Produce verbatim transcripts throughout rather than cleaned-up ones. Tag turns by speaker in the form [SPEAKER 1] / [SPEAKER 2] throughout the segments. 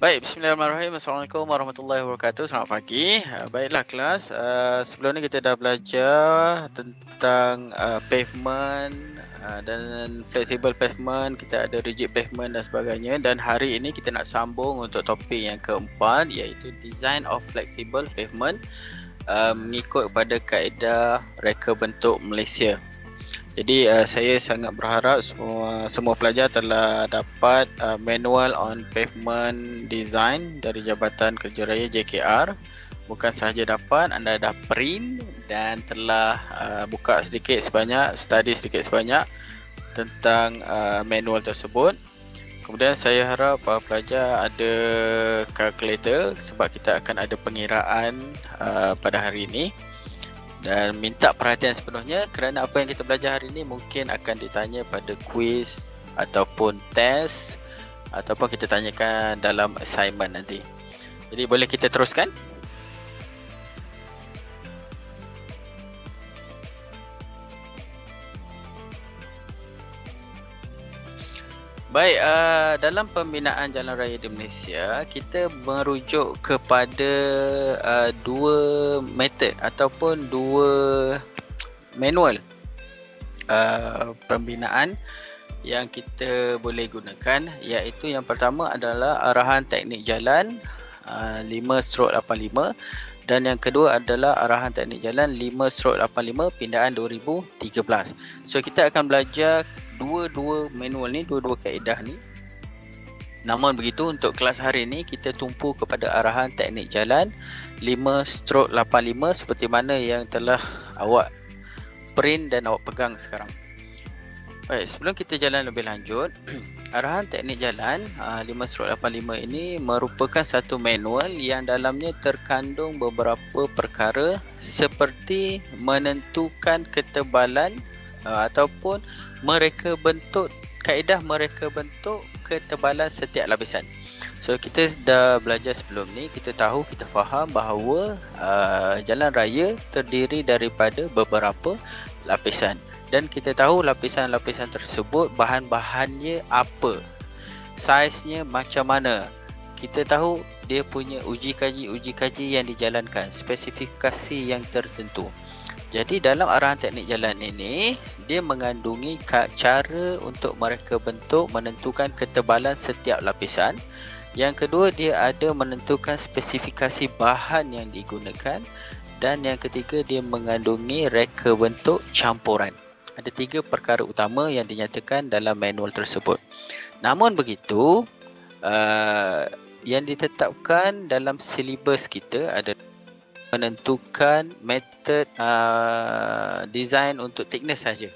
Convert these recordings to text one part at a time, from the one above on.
[SPEAKER 1] Baik, bismillahirrahmanirrahim. Assalamualaikum warahmatullahi wabarakatuh. Selamat pagi. Uh, baiklah kelas, uh, sebelum ni kita dah belajar tentang uh, pavement uh, dan flexible pavement, kita ada rigid pavement dan sebagainya, dan hari ini kita nak sambung untuk topik yang keempat, iaitu design of flexible pavement uh, mengikut pada kaedah reka bentuk Malaysia. Jadi uh, saya sangat berharap semua semua pelajar telah dapat uh, manual on pavement design dari Jabatan Kerja Raya J K R. Bukan sahaja dapat, anda dah print dan telah uh, buka sedikit sebanyak, study sedikit sebanyak tentang uh, manual tersebut. Kemudian saya harap para pelajar ada kalkulator sebab kita akan ada pengiraan uh, pada hari ini. Dan minta perhatian sepenuhnya kerana apa yang kita belajar hari ini mungkin akan ditanya pada quiz ataupun test ataupun kita tanyakan dalam assignment nanti. Jadi boleh kita teruskan? Baik, uh, dalam pembinaan jalan raya di Malaysia, kita merujuk kepada uh, dua metod ataupun dua manual uh, pembinaan yang kita boleh gunakan, iaitu yang pertama adalah arahan teknik jalan uh, lima lapan lima dan yang kedua adalah arahan teknik jalan lima lapan lima pindaan dua ribu tiga belas. So kita akan belajar dua-dua manual ni, dua-dua kaedah ni. Namun begitu, untuk kelas hari ini kita tumpu kepada arahan teknik jalan lima lapan lima seperti mana yang telah awak print dan awak pegang sekarang. Baik, sebelum kita jalan lebih lanjut, arahan teknik jalan uh, lima lapan lima ini merupakan satu manual yang dalamnya terkandung beberapa perkara seperti menentukan ketebalan uh, ataupun mereka bentuk, kaedah mereka bentuk ketebalan setiap lapisan. So kita dah belajar sebelum ni, kita tahu, kita faham bahawa uh, jalan raya terdiri daripada beberapa lapisan. Dan kita tahu lapisan-lapisan tersebut bahan-bahannya apa, saiznya macam mana. Kita tahu dia punya uji kaji uji kaji yang dijalankan, spesifikasi yang tertentu. Jadi dalam arahan teknik jalan ini, dia mengandungi cara untuk mereka bentuk, menentukan ketebalan setiap lapisan. Yang kedua, dia ada menentukan spesifikasi bahan yang digunakan. Dan yang ketiga, dia mengandungi reka bentuk campuran. Ada tiga perkara utama yang dinyatakan dalam manual tersebut. Namun begitu, uh, yang ditetapkan dalam silibus kita adalah menentukan metod uh, design untuk thickness saja.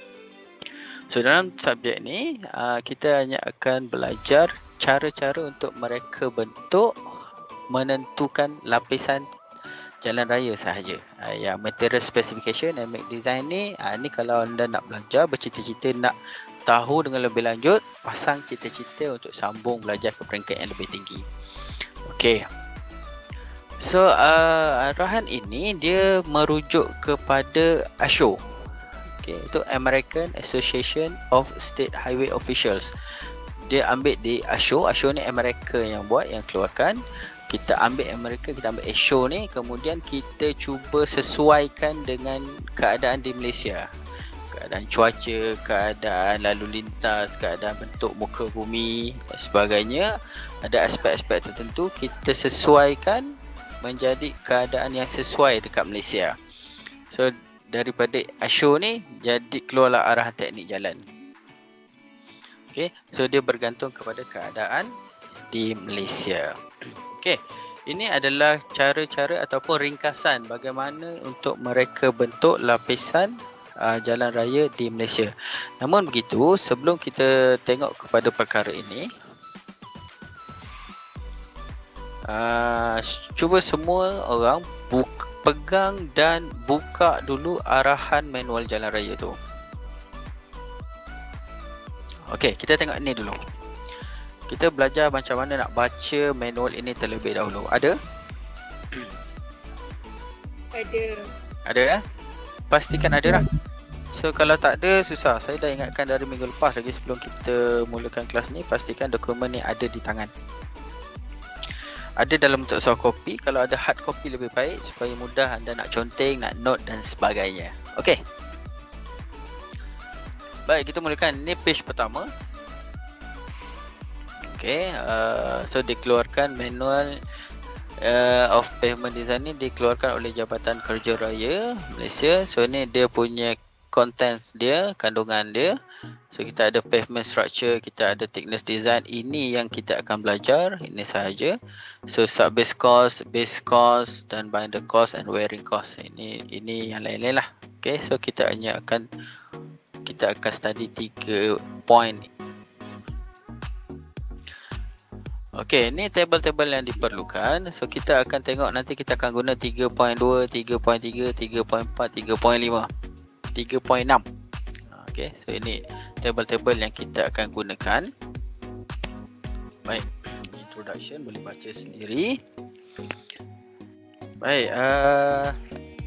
[SPEAKER 1] So dalam subjek ni uh, kita hanya akan belajar cara-cara untuk mereka bentuk, menentukan lapisan jalan raya sahaja. Uh, yang material specification and make design ni, uh, ni kalau anda nak belajar, bercita-cita nak tahu dengan lebih lanjut, pasang cita-cita untuk sambung belajar ke peringkat yang lebih tinggi. Okey. So uh, arahan ini dia merujuk kepada A S H O. Okay, itu American Association of State Highway Officials. Dia ambil di A S H O. A S H O ni Amerika yang buat, yang keluarkan. Kita ambil Amerika, kita ambil A S H O ni, kemudian kita cuba sesuaikan dengan keadaan di Malaysia. Keadaan cuaca, keadaan lalu lintas, keadaan bentuk muka bumi dan sebagainya. Ada aspek-aspek tertentu kita sesuaikan menjadi keadaan yang sesuai dekat Malaysia. So daripada A S H O ni jadi keluarlah arahan teknik jalan. Okey, so dia bergantung kepada keadaan di Malaysia. Okey, ini adalah cara-cara ataupun ringkasan bagaimana untuk mereka bentuk lapisan uh, jalan raya di Malaysia. Namun begitu, sebelum kita tengok kepada perkara ini, Uh, cuba semua orang buka, pegang dan buka dulu arahan manual jalan raya tu. Okey, kita tengok ni dulu. Kita belajar macam mana nak baca manual ini terlebih dahulu. Ada?
[SPEAKER 2] Ada.
[SPEAKER 1] Ada ya? Pastikan ada lah. So kalau tak ada, susah. Saya dah ingatkan dari minggu lepas lagi sebelum kita mulakan kelas ni, pastikan dokumen ni ada di tangan. ada dalam bentuk soft copy. Kalau ada hard copy lebih baik supaya mudah anda nak conteng, nak note dan sebagainya. Okey. Baik, kita mulakan. Ni page pertama. Okey, uh, so dikeluarkan manual uh, of pavement design ni dikeluarkan oleh Jabatan Kerja Raya Malaysia. So ni dia punya contents dia, kandungan dia. So kita ada pavement structure, kita ada thickness design. Ini yang kita akan belajar, ini sahaja. So sub base cost, base cost dan binder cost and wearing cost. Ini ini yang lain-lain lah. Okay, so kita hanya akan kita akan study tiga point. Okay, ni table-table yang diperlukan. So kita akan tengok nanti kita akan guna tiga point dua, tiga point tiga, tiga point empat, tiga point lima, tiga point enam. Okay, so ini table-table yang kita akan gunakan. Baik, introduction boleh baca sendiri. Baik, uh,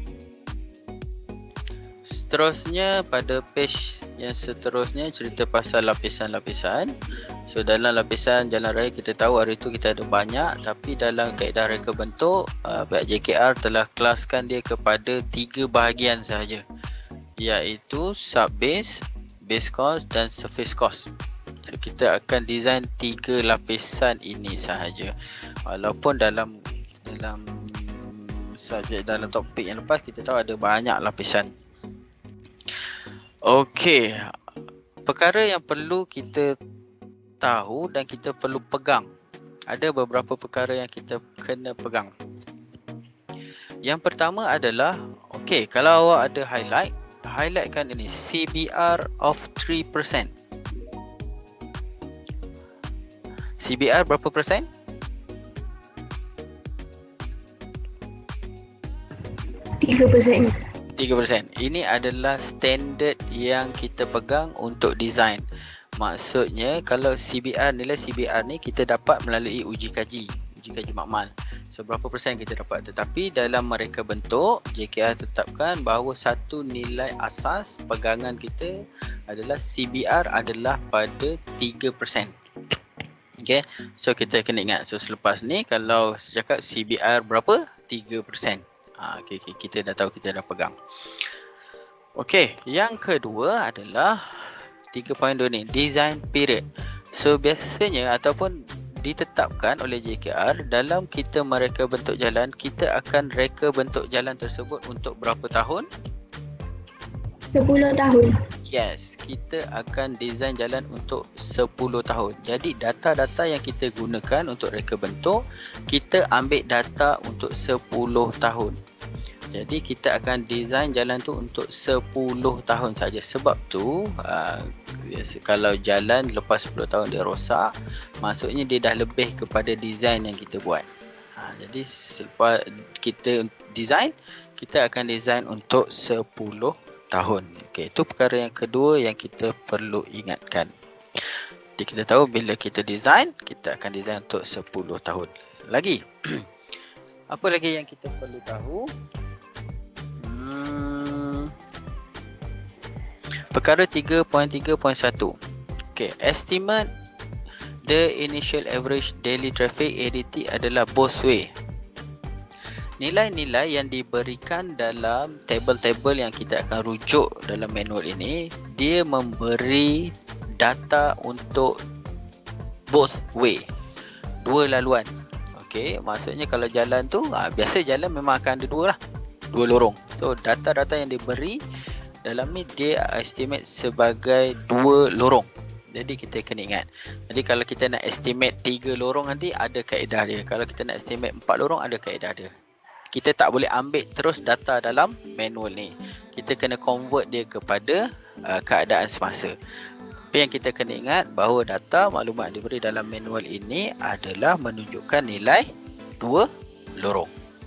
[SPEAKER 1] seterusnya pada page yang seterusnya cerita pasal lapisan-lapisan. So dalam lapisan jalan raya kita tahu hari itu kita ada banyak, tapi dalam kaedah reka bentuk uh, pihak J K R telah kelaskan dia kepada tiga bahagian sahaja, iaitu sub base, base cost dan surface cost. So kita akan design tiga lapisan ini sahaja. Walaupun dalam dalam subjek dalam topik yang lepas kita tahu ada banyak lapisan. Okey, perkara yang perlu kita tahu dan kita perlu pegang. Ada beberapa perkara yang kita kena pegang. Yang pertama adalah, okey, kalau awak ada highlight, highlightkan ini C B R of three percent. C B R berapa persen?
[SPEAKER 2] tiga persen.
[SPEAKER 1] tiga persen. Ini adalah standard yang kita pegang untuk design. Maksudnya kalau C B R, nilai C B R ni kita dapat melalui uji kaji, uji kaji makmal. So berapa persen kita dapat, tetapi dalam mereka bentuk J K R tetapkan bahawa satu nilai asas pegangan kita adalah C B R adalah pada tiga persen. Okay, so kita kena ingat. So selepas ni kalau saya cakap C B R berapa? tiga persen. Ha, okay, okay, kita dah tahu, kita dah pegang. Okey, yang kedua adalah tiga point dua ni, design period. So biasanya ataupun ditetapkan oleh J K R dalam kita mereka bentuk jalan, kita akan reka bentuk jalan tersebut untuk berapa tahun?
[SPEAKER 2] sepuluh tahun.
[SPEAKER 1] Yes, kita akan design jalan untuk sepuluh tahun. Jadi data-data yang kita gunakan untuk reka bentuk, kita ambil data untuk sepuluh tahun. Jadi kita akan design jalan tu untuk sepuluh tahun saja. Sebab tu uh, kalau jalan lepas sepuluh tahun dia rosak, maksudnya dia dah lebih kepada design yang kita buat. Ha, jadi selepas kita design, kita akan design untuk sepuluh tahun. Okey, itu perkara yang kedua yang kita perlu ingatkan. Jadi kita tahu bila kita design, kita akan design untuk sepuluh tahun. Lagi apa lagi yang kita perlu tahu? Hmm, perkara tiga point tiga point satu. Okey, estimate the initial average daily traffic A D T adalah both way. Nilai-nilai yang diberikan dalam table-table yang kita akan rujuk dalam manual ini, dia memberi data untuk both way, dua laluan. Okey, maksudnya kalau jalan tu, ha, biasa jalan memang akan ada dua lah, dua lorong. So data-data yang diberi dalam ni dia estimate sebagai dua lorong. Jadi kita kena ingat. Jadi kalau kita nak estimate tiga lorong nanti ada kaedah dia. Kalau kita nak estimate empat lorong ada kaedah dia. Kita tak boleh ambil terus data dalam manual ni. Kita kena convert dia kepada uh, keadaan semasa. Tapi yang kita kena ingat bahawa data maklumat yang diberi dalam manual ini adalah menunjukkan nilai dua lorong.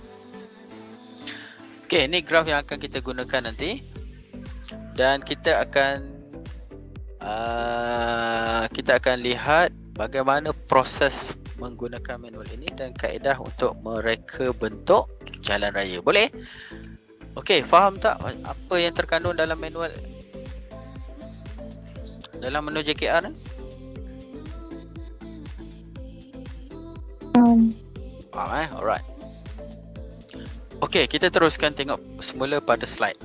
[SPEAKER 1] Okey, ini graf yang akan kita gunakan nanti. Dan kita akan uh, kita akan lihat bagaimana proses menggunakan manual ini dan kaedah untuk mereka bentuk jalan raya. Boleh? Okey, faham tak apa yang terkandung dalam manual, dalam menu J K R ni?
[SPEAKER 2] Um.
[SPEAKER 1] Faham eh? Alright. Okey, kita teruskan tengok semula pada slide.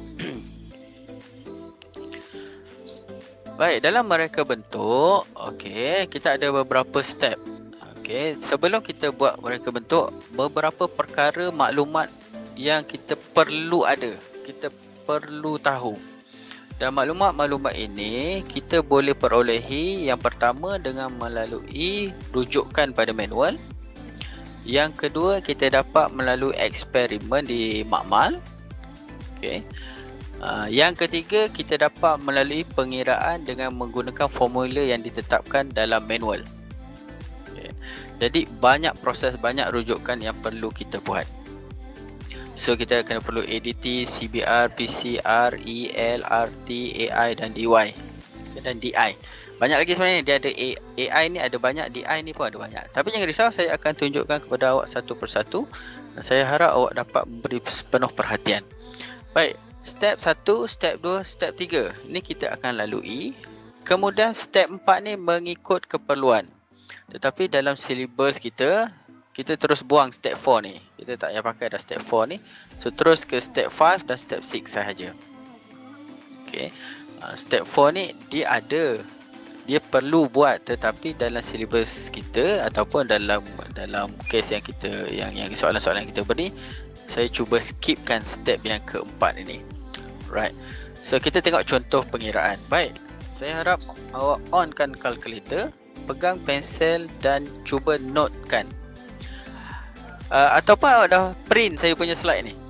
[SPEAKER 1] Baik, dalam mereka bentuk, okey, kita ada beberapa step. Okey, sebelum kita buat mereka bentuk, beberapa perkara maklumat yang kita perlu ada, kita perlu tahu. Dan maklumat-maklumat ini kita boleh perolehi yang pertama dengan melalui rujukan pada manual. Yang kedua, kita dapat melalui eksperimen di makmal. Okey. Uh, yang ketiga, kita dapat melalui pengiraan dengan menggunakan formula yang ditetapkan dalam manual. Okay. Jadi banyak proses, banyak rujukan yang perlu kita buat. So kita kena perlu A D T, C B R, P C R, E L, R T, A I dan D Y dan D I. Banyak lagi sebenarnya, dia ada A, AI ni ada banyak, D I ni pun ada banyak. Tapi jangan risau, saya akan tunjukkan kepada awak satu persatu dan saya harap awak dapat beri penuh perhatian. Baik, step satu, step dua, step tiga. Ini kita akan lalui. Kemudian step empat ni mengikut keperluan. Tetapi dalam silibus kita, kita terus buang step empat ni. Kita tak payah pakai dah step empat ni. So terus ke step lima dan step enam sahaja. Okey. Uh, step empat ni dia ada. Dia perlu buat, tetapi dalam silibus kita ataupun dalam dalam kes yang kita yang yang soalan-soalan yang kita beri, saya cuba skipkan step yang keempat ini. Right. So kita tengok contoh pengiraan. Baik. Saya harap awak onkan kalkulator, pegang pensel dan cuba notekan. Uh, ataupun awak dah print saya punya slide ni?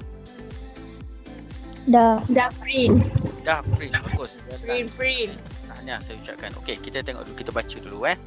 [SPEAKER 2] Dah. Dah print.
[SPEAKER 1] Dah print, bagus.
[SPEAKER 2] Print, print.
[SPEAKER 1] Tahniah saya ucapkan. Okey, kita tengok dulu, kita baca dulu eh.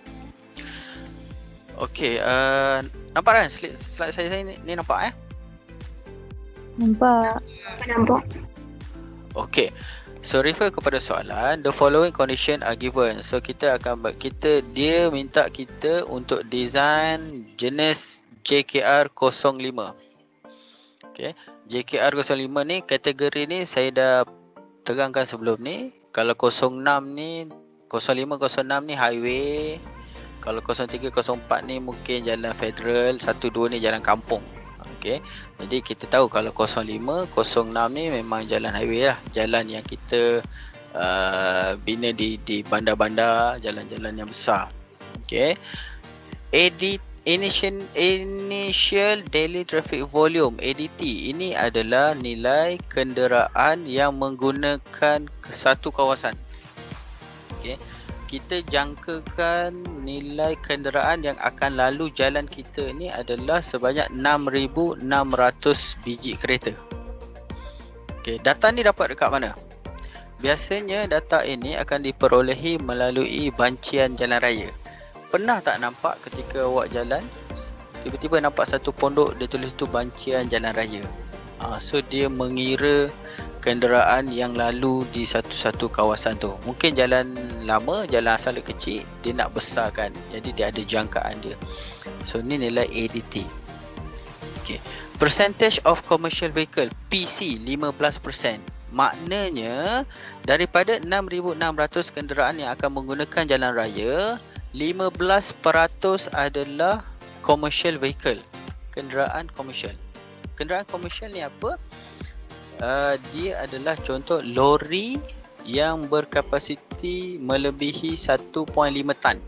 [SPEAKER 1] Okey, uh, nampak kan slide, slide saya ni, ni nampak eh?
[SPEAKER 2] Nampak. Nampak.
[SPEAKER 1] Okey. So refer kepada soalan, the following condition are given. So kita akan kita dia minta kita untuk design jenis J K R kosong lima. Okey, J K R kosong lima ni kategori ni saya dah terangkan sebelum ni. Kalau kosong enam ni, kosong lima kosong enam ni highway. Kalau kosong tiga kosong empat ni mungkin jalan federal, satu dua ni jalan kampung. Okey. Jadi kita tahu kalau kosong lima kosong enam ni memang jalan highway lah, jalan yang kita uh, bina di di bandar-bandar, jalan-jalan yang besar. Okey. Edit Initial, initial Daily Traffic Volume A D T ini adalah nilai kenderaan yang menggunakan satu kawasan. Okay. Kita jangkakan nilai kenderaan yang akan lalu jalan kita ni adalah sebanyak enam ribu enam ratus biji kereta. Okay. Data ni dapat dekat mana? Biasanya data ini akan diperolehi melalui bancian jalan raya. Pernah tak nampak ketika awak jalan, tiba-tiba nampak satu pondok, dia tulis tu bancian jalan raya. Ha, so dia mengira kenderaan yang lalu di satu-satu kawasan tu. Mungkin jalan lama, jalan asal kecil, dia nak besarkan. Jadi dia ada jangkaan dia. So ni nilai A D T. Okay. Percentage of commercial vehicle, P C, lima belas peratus. Maknanya daripada enam ribu enam ratus kenderaan yang akan menggunakan jalan raya, lima belas peratus adalah commercial vehicle, kenderaan komersial. Kenderaan komersial ni apa? Uh, dia adalah contoh lori yang berkapasiti melebihi satu perpuluhan lima tan.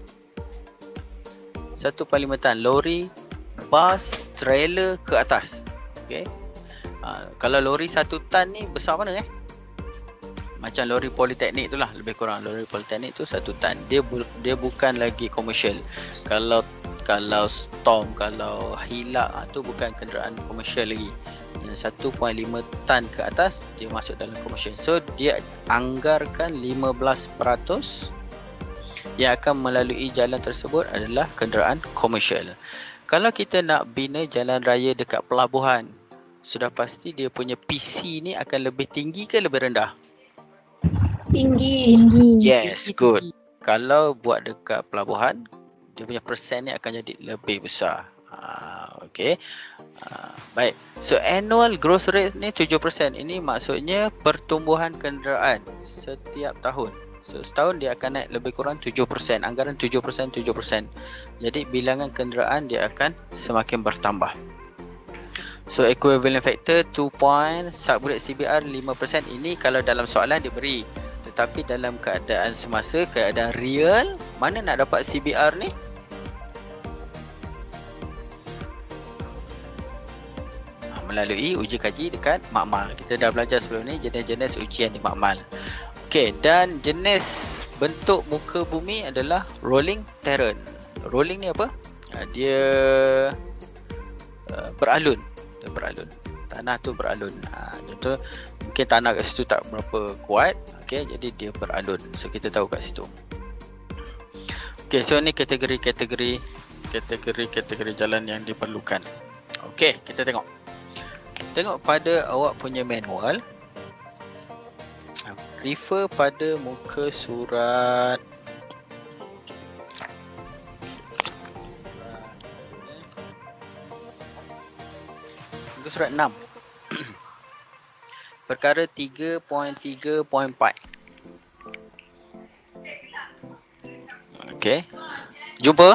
[SPEAKER 1] satu perpuluhan lima tan, lori, bas, trailer ke atas. Okey. Uh, kalau lori satu tan ni besar mana eh? Macam lori politeknik tu lah, lebih kurang lori politeknik tu satu tan. Dia bu- dia bukan lagi komersial. Kalau kalau Storm, kalau Hilux ah, tu bukan kenderaan komersial lagi. Yang satu perpuluhan lima tan ke atas dia masuk dalam komersial. So dia anggarkan lima belas peratus yang akan melalui jalan tersebut adalah kenderaan komersial. Kalau kita nak bina jalan raya dekat pelabuhan, sudah pasti dia punya P C ni akan lebih tinggi ke lebih rendah?
[SPEAKER 2] Tinggi.
[SPEAKER 1] Yes, good. Kalau buat dekat pelabuhan, dia punya persen ni akan jadi lebih besar. Uh, okay. Uh, baik. So annual growth rate ni tujuh peratus. Ini maksudnya pertumbuhan kenderaan setiap tahun. So setahun dia akan naik lebih kurang tujuh peratus, anggaran tujuh peratus tujuh peratus. Jadi bilangan kenderaan dia akan semakin bertambah. So equivalent factor two point, subgrade C B R lima peratus. Ini kalau dalam soalan dia beri. Tetapi dalam keadaan semasa, keadaan real, mana nak dapat C B R ni? Melalui uji kaji dekat makmal. Kita dah belajar sebelum ni jenis-jenis ujian di makmal. Okey, dan jenis bentuk muka bumi adalah rolling terrain. Rolling ni apa? Dia uh, beralun. Dia beralun. Tanah tu beralun. Ha, contoh mungkin tanah kat situ tak berapa kuat. Okey, jadi dia beralun. So kita tahu kat situ. Okey, so ni kategori-kategori kategori-kategori jalan yang diperlukan. Okey, kita tengok. Tengok pada awak punya manual. Refer pada muka surat muka surat enam. Perkara tiga titik tiga titik empat. Okey. Jumpa?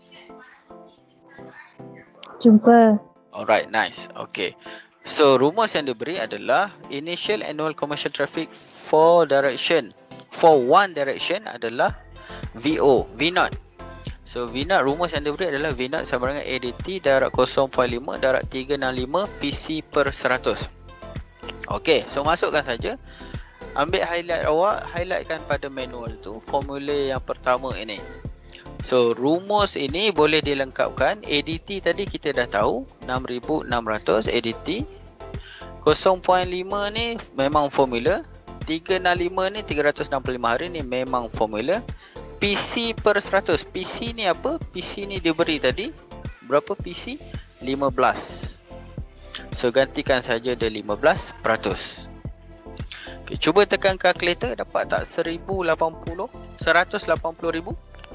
[SPEAKER 3] Jumpa.
[SPEAKER 1] Alright, nice. Okey. So rumus yang diberi adalah initial annual commercial traffic for direction for one direction adalah V O, V naught. So V naught, rumus yang diberi adalah V naught sama dengan A D T darat kosong perpuluhan lima darat tiga enam lima P C per seratus. Okey, so masukkan saja. Ambil highlight awak, highlightkan pada manual tu formula yang pertama ini. So rumus ini boleh dilengkapkan. A D T tadi kita dah tahu enam ribu enam ratus A D T. kosong perpuluhan lima ni memang formula. tiga enam lima ni tiga ratus enam puluh lima hari ni memang formula. P C per seratus. P C ni apa? P C ni diberi tadi. Berapa P C? lima belas. So gantikan saja dia lima belas peratus. Okay, cuba tekan kalkulator, dapat tak seribu lapan puluh? seratus lapan puluh ribu?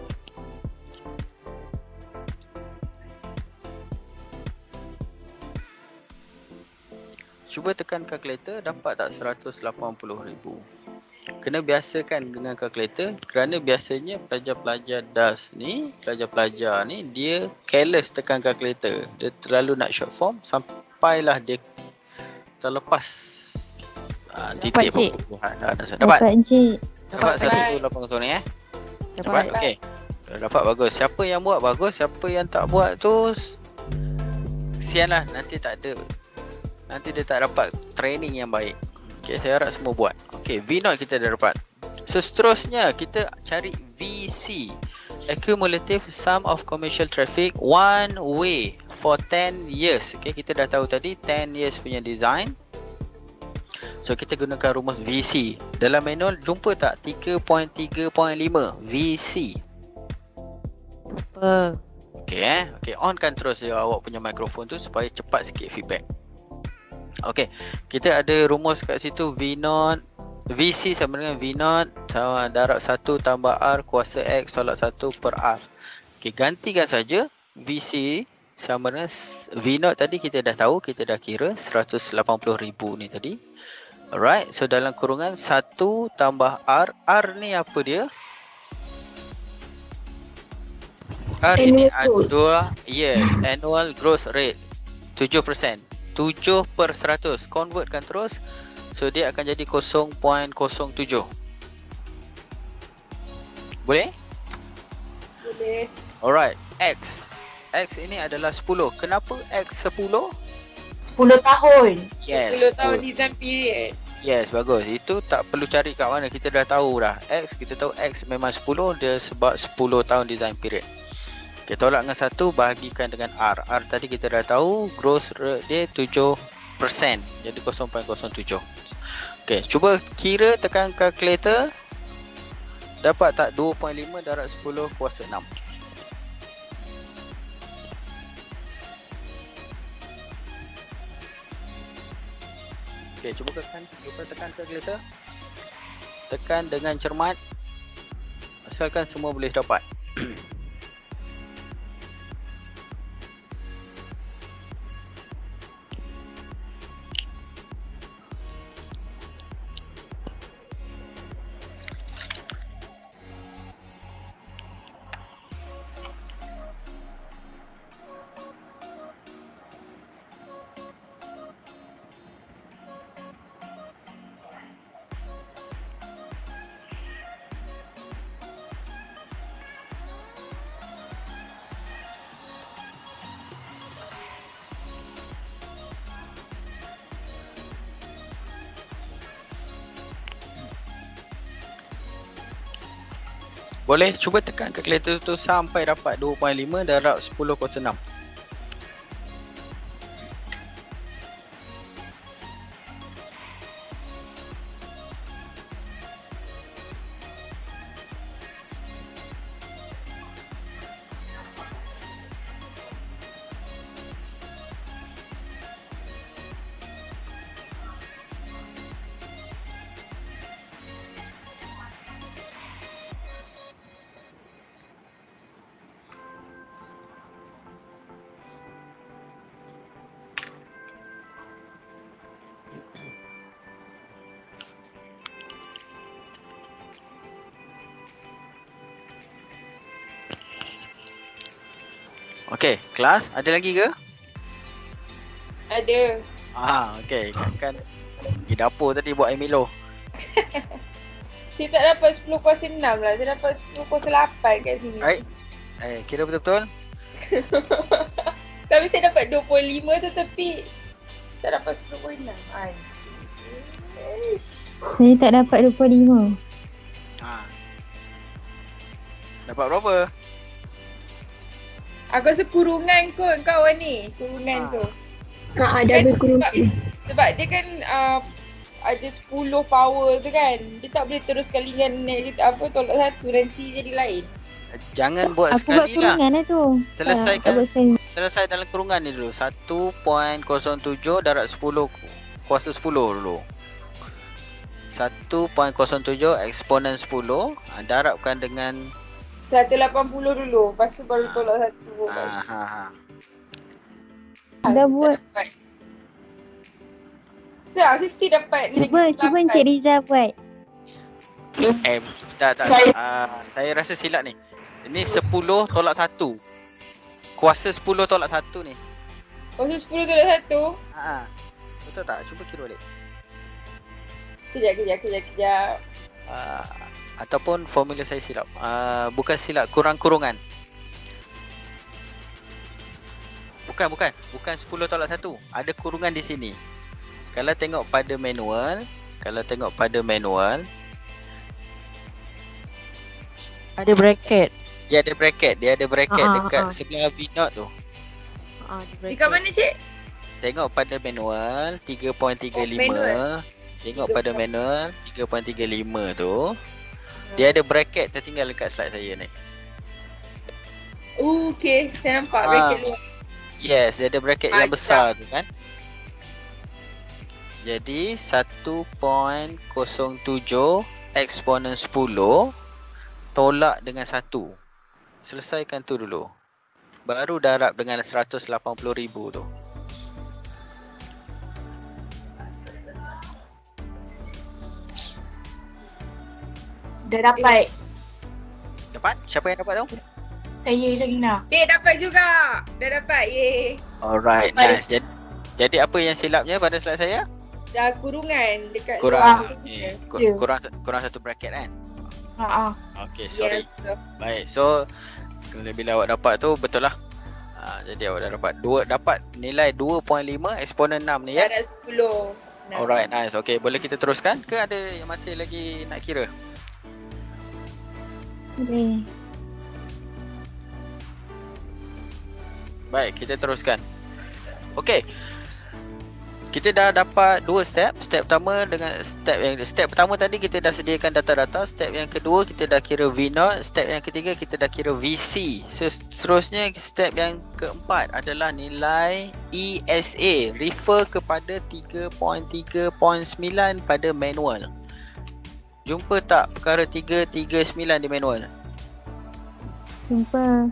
[SPEAKER 1] Cuba tekan kalkulator, dapat tak seratus lapan puluh ribu? Kena biasakan dengan kalkulator, kerana biasanya pelajar-pelajar D A S ni, pelajar-pelajar ni dia careless tekan kalkulator. Dia terlalu nak short form sampailah dia terlepas ha, titik perpuluhan. Dapat? Dapat,
[SPEAKER 3] Encik.
[SPEAKER 1] dapat seribu lapan puluh ni eh? Dapat? Okey. Kalau dapat bagus. Siapa yang buat bagus, siapa yang tak buat tu kesianlah, nanti tak ada. Nanti dia tak dapat training yang baik. Okay, saya harap semua buat. Okay, V naught kita dah dapat. So seterusnya kita cari V C, Accumulative Sum of Commercial Traffic One Way for ten years. Okay, kita dah tahu tadi ten years punya design. So kita gunakan rumus V C. Dalam manual jumpa tak tiga titik tiga titik lima V C?
[SPEAKER 3] Jumpa.
[SPEAKER 1] Okay eh. Okay, onkan terus ya awak punya mikrofon tu supaya cepat sikit feedback. Okey, kita ada rumus kat situ V naught, V C sama dengan V naught sama darab satu tambah R kuasa X tolak satu per R. Okey, gantikan saja V C sama dengan V naught tadi kita dah tahu, kita dah kira seratus lapan puluh ribu ni tadi. Alright, so dalam kurungan satu tambah R. R ni apa dia? R ini adalah yes, annual growth rate tujuh peratus. tujuh per seratus, convertkan terus. So dia akan jadi kosong perpuluhan kosong tujuh. Boleh?
[SPEAKER 2] Boleh.
[SPEAKER 1] Alright, X. X ini adalah sepuluh. Kenapa X sepuluh?
[SPEAKER 2] sepuluh tahun.
[SPEAKER 1] Yes.
[SPEAKER 2] sepuluh tahun design period.
[SPEAKER 1] Yes, bagus. Itu tak perlu cari kat mana, kita dah tahu dah. X, kita tahu X memang sepuluh, dia sebab sepuluh tahun design period. Kita tolak dengan satu, bahagikan dengan R. R tadi kita dah tahu, growth rate dia tujuh peratus. Jadi kosong perpuluhan kosong tujuh. Okey, cuba kira tekan kalkulator. Dapat tak dua perpuluhan lima darab sepuluh kuasa enam? Okey, cuba tekan, cuba tekan kalkulator. Tekan dengan cermat. Asalkan semua boleh dapat. Boleh cuba tekan kalkulator tu sampai dapat dua perpuluhan lima darab sepuluh kosong enam. Okey, kelas ada lagi ke?
[SPEAKER 2] Ada.
[SPEAKER 1] Ah, okey. Kan pergi dapur tadi buat air Milo.
[SPEAKER 2] Saya tak dapat sepuluh kosong enam lah. Saya dapat sepuluh kosong lapan kat sini.
[SPEAKER 1] Baik. Eh, kira betul-betul?
[SPEAKER 2] Tapi saya dapat dua puluh lima tu tapi tak dapat sepuluh kosong enam. Ay.
[SPEAKER 3] Saya tak dapat dua puluh lima.
[SPEAKER 1] Ha. Dapat berapa?
[SPEAKER 2] Aku rasa kurungan kot kawan ni. Kurungan
[SPEAKER 1] Ha.
[SPEAKER 2] tu.
[SPEAKER 3] Ha, ada
[SPEAKER 2] Kan
[SPEAKER 3] lebih kurung.
[SPEAKER 2] sebab, sebab dia kan uh, ada sepuluh power tu kan. Dia tak boleh teruskan dengan negatif apa tolak satu nanti jadi lain.
[SPEAKER 1] Jangan buat
[SPEAKER 3] Aku buat
[SPEAKER 1] sekali lah.
[SPEAKER 3] kurungan lah tu.
[SPEAKER 1] Selesaikan
[SPEAKER 3] Tak, tak buat sekali.
[SPEAKER 1] selesai dalam kurungan ni dulu. satu perpuluhan kosong tujuh darab sepuluh kuasa sepuluh dulu. satu perpuluhan kosong tujuh eksponen sepuluh, ha, darabkan dengan
[SPEAKER 2] seratus lapan puluh dulu. Lepas tu baru tolak satu.
[SPEAKER 1] ha ha ha.
[SPEAKER 3] Dah buat.
[SPEAKER 2] Dapat. So, saya still dapat
[SPEAKER 3] Cuba,
[SPEAKER 2] negatif
[SPEAKER 3] cuba
[SPEAKER 2] lapan.
[SPEAKER 3] Encik Riza buat.
[SPEAKER 1] Eh, tak tak.
[SPEAKER 2] Saya-
[SPEAKER 1] Uh, saya rasa silap ni. Ini sepuluh tolak satu. Kuasa sepuluh tolak satu ni.
[SPEAKER 2] Kosong sepuluh tolak satu.
[SPEAKER 1] Ha. Betul tak? Cuba kira balik.
[SPEAKER 2] Kejap, kejap, kejap, kejap.
[SPEAKER 1] Uh, ataupun formula saya silap. Uh, bukan silap, kurang kurungan. Bukan, bukan. Bukan sepuluh tolak satu. Ada kurungan di sini. Kalau tengok pada manual, kalau tengok pada manual,
[SPEAKER 4] Ada bracket.
[SPEAKER 1] dia ada bracket. Dia ada bracket
[SPEAKER 4] Ah, ah,
[SPEAKER 1] dekat
[SPEAKER 4] ah.
[SPEAKER 1] sebelah V naught tu.
[SPEAKER 4] Ah, ada bracket.
[SPEAKER 2] Dekat mana cik?
[SPEAKER 1] Tengok pada manual tiga perpuluhan tiga lima.
[SPEAKER 2] Oh, manual.
[SPEAKER 1] Tengok pada manual tiga perpuluhan tiga lima tu. Dia ada bracket tertinggal dekat slide saya ni.
[SPEAKER 2] Oh, okay. Saya nampak
[SPEAKER 1] Ah.
[SPEAKER 2] bracket luar.
[SPEAKER 1] Yes, dia ada bracket
[SPEAKER 2] Ah,
[SPEAKER 1] yang besar tu kan. Jadi satu perpuluhan kosong tujuh eksponen sepuluh tolak dengan satu. Selesaikan tu dulu. Baru darab dengan seratus lapan puluh ribu tu.
[SPEAKER 5] Dah dapat.
[SPEAKER 1] Dapat? Siapa yang dapat tu?
[SPEAKER 5] Saya Zarina.
[SPEAKER 2] Dek dapat juga. Dah dapat. Yeay.
[SPEAKER 1] Alright,
[SPEAKER 5] Baik.
[SPEAKER 1] nice. Jadi, jadi apa yang silapnya pada slide saya?
[SPEAKER 2] Dah kurungan dekat
[SPEAKER 1] Kurang
[SPEAKER 2] luar.
[SPEAKER 1] eh, ku-
[SPEAKER 5] Ya.
[SPEAKER 1] kurang kurang satu bracket kan?
[SPEAKER 5] Ha ah.
[SPEAKER 1] Okay, sorry.
[SPEAKER 2] Yes, betul.
[SPEAKER 1] Baik, so bila awak dapat tu betul lah. Ha, jadi awak dah dapat dua dapat nilai dua perpuluhan lima eksponen enam ni ya.
[SPEAKER 2] Darab sepuluh. Nah.
[SPEAKER 1] Alright, nice. Okay, boleh kita teruskan ke ada yang masih lagi nak kira?
[SPEAKER 3] Boleh.
[SPEAKER 1] Baik, kita teruskan. Okay. Kita dah dapat dua step. Step pertama dengan step yang step pertama tadi kita dah sediakan data-data. Step yang kedua kita dah kira V naught. Step yang ketiga kita dah kira V C. So seterusnya step yang keempat adalah nilai E S A. Refer kepada tiga perpuluhan tiga perpuluhan sembilan pada manual. Jumpa tak perkara tiga tiga sembilan di manual?
[SPEAKER 3] Jumpa.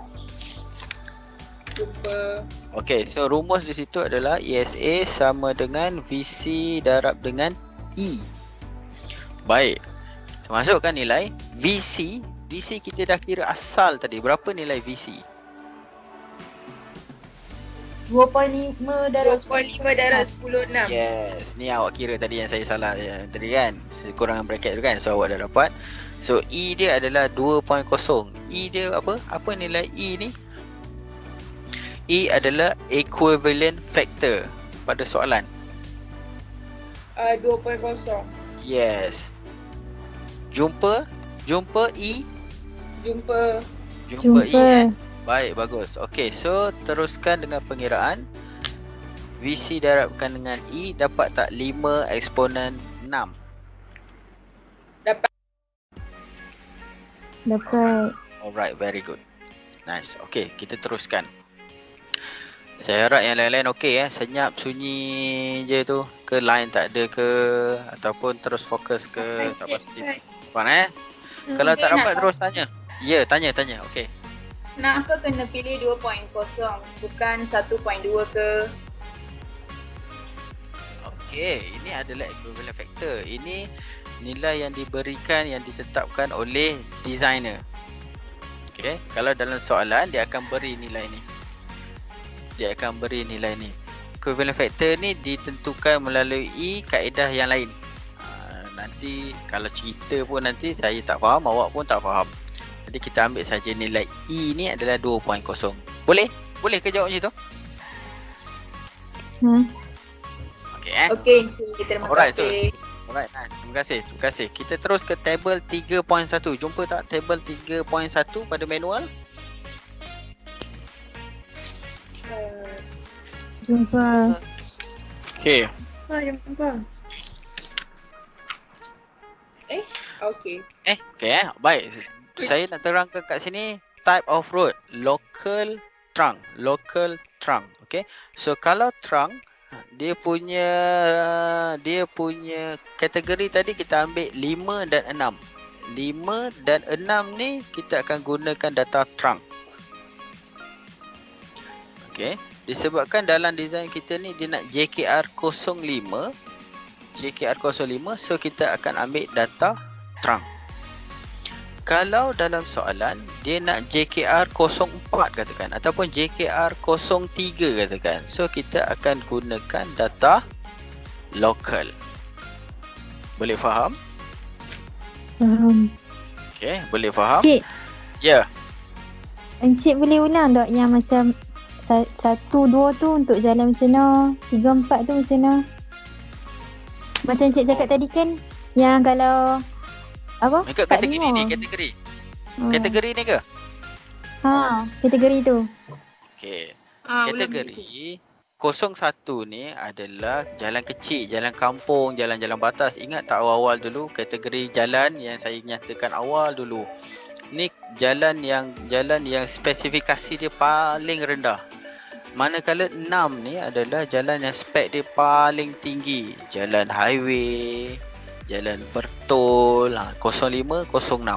[SPEAKER 2] Jumpa.
[SPEAKER 1] Okey, so rumus di situ adalah E S A sama dengan V C darab dengan E. Baik. Kita masukkan nilai V C. V C kita dah kira asal tadi. Berapa nilai V C?
[SPEAKER 5] dua perpuluhan lima
[SPEAKER 2] dua
[SPEAKER 5] darab
[SPEAKER 2] perpuluhan lima darab sepuluh enam.
[SPEAKER 1] Yes, ni awak kira tadi yang saya salah ya, tadi kan. Kekurangan bracket tu kan. So awak dah dapat. So E dia adalah dua perpuluhan kosong. E dia apa? Apa nilai E ni? E adalah equivalent factor pada soalan.
[SPEAKER 2] Uh, dua perpuluhan kosong.
[SPEAKER 1] Yes. Jumpa, jumpa E
[SPEAKER 2] Jumpa.
[SPEAKER 1] Jumpa,
[SPEAKER 3] Jumpa.
[SPEAKER 1] E eh. Baik, bagus. Okey, so teruskan dengan pengiraan. V C darabkan dengan E dapat tak lima eksponen enam?
[SPEAKER 2] Dapat.
[SPEAKER 3] Dapat.
[SPEAKER 1] Alright, very good. Nice. Okey, kita teruskan. Saya harap yang lain-lain okey eh. Senyap, sunyi je tu. Ke line tak ada ke, ataupun terus fokus ke, tak pasti. Puan eh?
[SPEAKER 2] Hmm,
[SPEAKER 1] Kalau tak
[SPEAKER 2] nak
[SPEAKER 1] dapat
[SPEAKER 2] tahu.
[SPEAKER 1] terus tanya. Ya, tanya tanya. Okey.
[SPEAKER 2] Kenapa kena pilih dua titik kosong bukan satu titik dua ke?
[SPEAKER 1] Okey, ini adalah equivalent factor. Ini nilai yang diberikan, yang ditetapkan oleh designer. Okey, kalau dalam soalan dia akan beri nilai ni. Dia akan beri nilai ni. Equivalent factor ni ditentukan melalui kaedah yang lain. Ha, nanti kalau cerita pun nanti saya tak faham, awak pun tak faham. Jadi kita ambil saja nilai E ni adalah dua titik kosong. Boleh? Boleh ke jawab macam tu?
[SPEAKER 3] Hmm.
[SPEAKER 1] Okey eh.
[SPEAKER 2] Okey, terima
[SPEAKER 1] Alright, so-
[SPEAKER 2] kasih.
[SPEAKER 1] Alright, nice. Terima kasih. Terima kasih. Kita terus ke table tiga titik satu. Jumpa tak table tiga titik satu pada manual?
[SPEAKER 2] Uh,
[SPEAKER 3] Jumpa.
[SPEAKER 1] Okey.
[SPEAKER 2] eh, okey.
[SPEAKER 1] Eh, okey eh. Baik. Saya nak terangkan kat sini type of road, local trunk, local trunk. Okey. So kalau trunk dia punya dia punya kategori tadi kita ambil lima dan enam. lima dan enam ni kita akan gunakan data trunk. Okey, disebabkan dalam design kita ni dia nak J K R kosong lima. J K R kosong lima, so kita akan ambil data trunk. Kalau dalam soalan dia nak J K R kosong empat katakan, ataupun J K R kosong tiga katakan, so kita akan gunakan data local. Boleh faham?
[SPEAKER 3] Faham.
[SPEAKER 1] Okey, boleh faham?
[SPEAKER 3] Cik,
[SPEAKER 1] Ya.
[SPEAKER 3] Encik boleh ulang tak yang macam sa- satu, dua tu untuk jalan macam mana, tiga, empat tu macam mana? Macam Encik cakap tadi kan, yang kalau apa?
[SPEAKER 1] Ikut
[SPEAKER 3] tak
[SPEAKER 1] kategori
[SPEAKER 3] lima.
[SPEAKER 1] ni, kategori.
[SPEAKER 3] Hmm.
[SPEAKER 1] Kategori ni ke?
[SPEAKER 3] Ha, kategori tu.
[SPEAKER 1] Okey.
[SPEAKER 2] Ah,
[SPEAKER 1] Kategori kosong satu ni adalah jalan kecil, jalan kampung, jalan-jalan batas. Ingat tak awal-awal dulu kategori jalan yang saya nyatakan awal dulu. Ni jalan yang jalan yang spesifikasi dia paling rendah. Manakala enam ni adalah jalan yang spek dia paling tinggi. Jalan highway, jalan bertol, ha, kosong lima, kosong enam.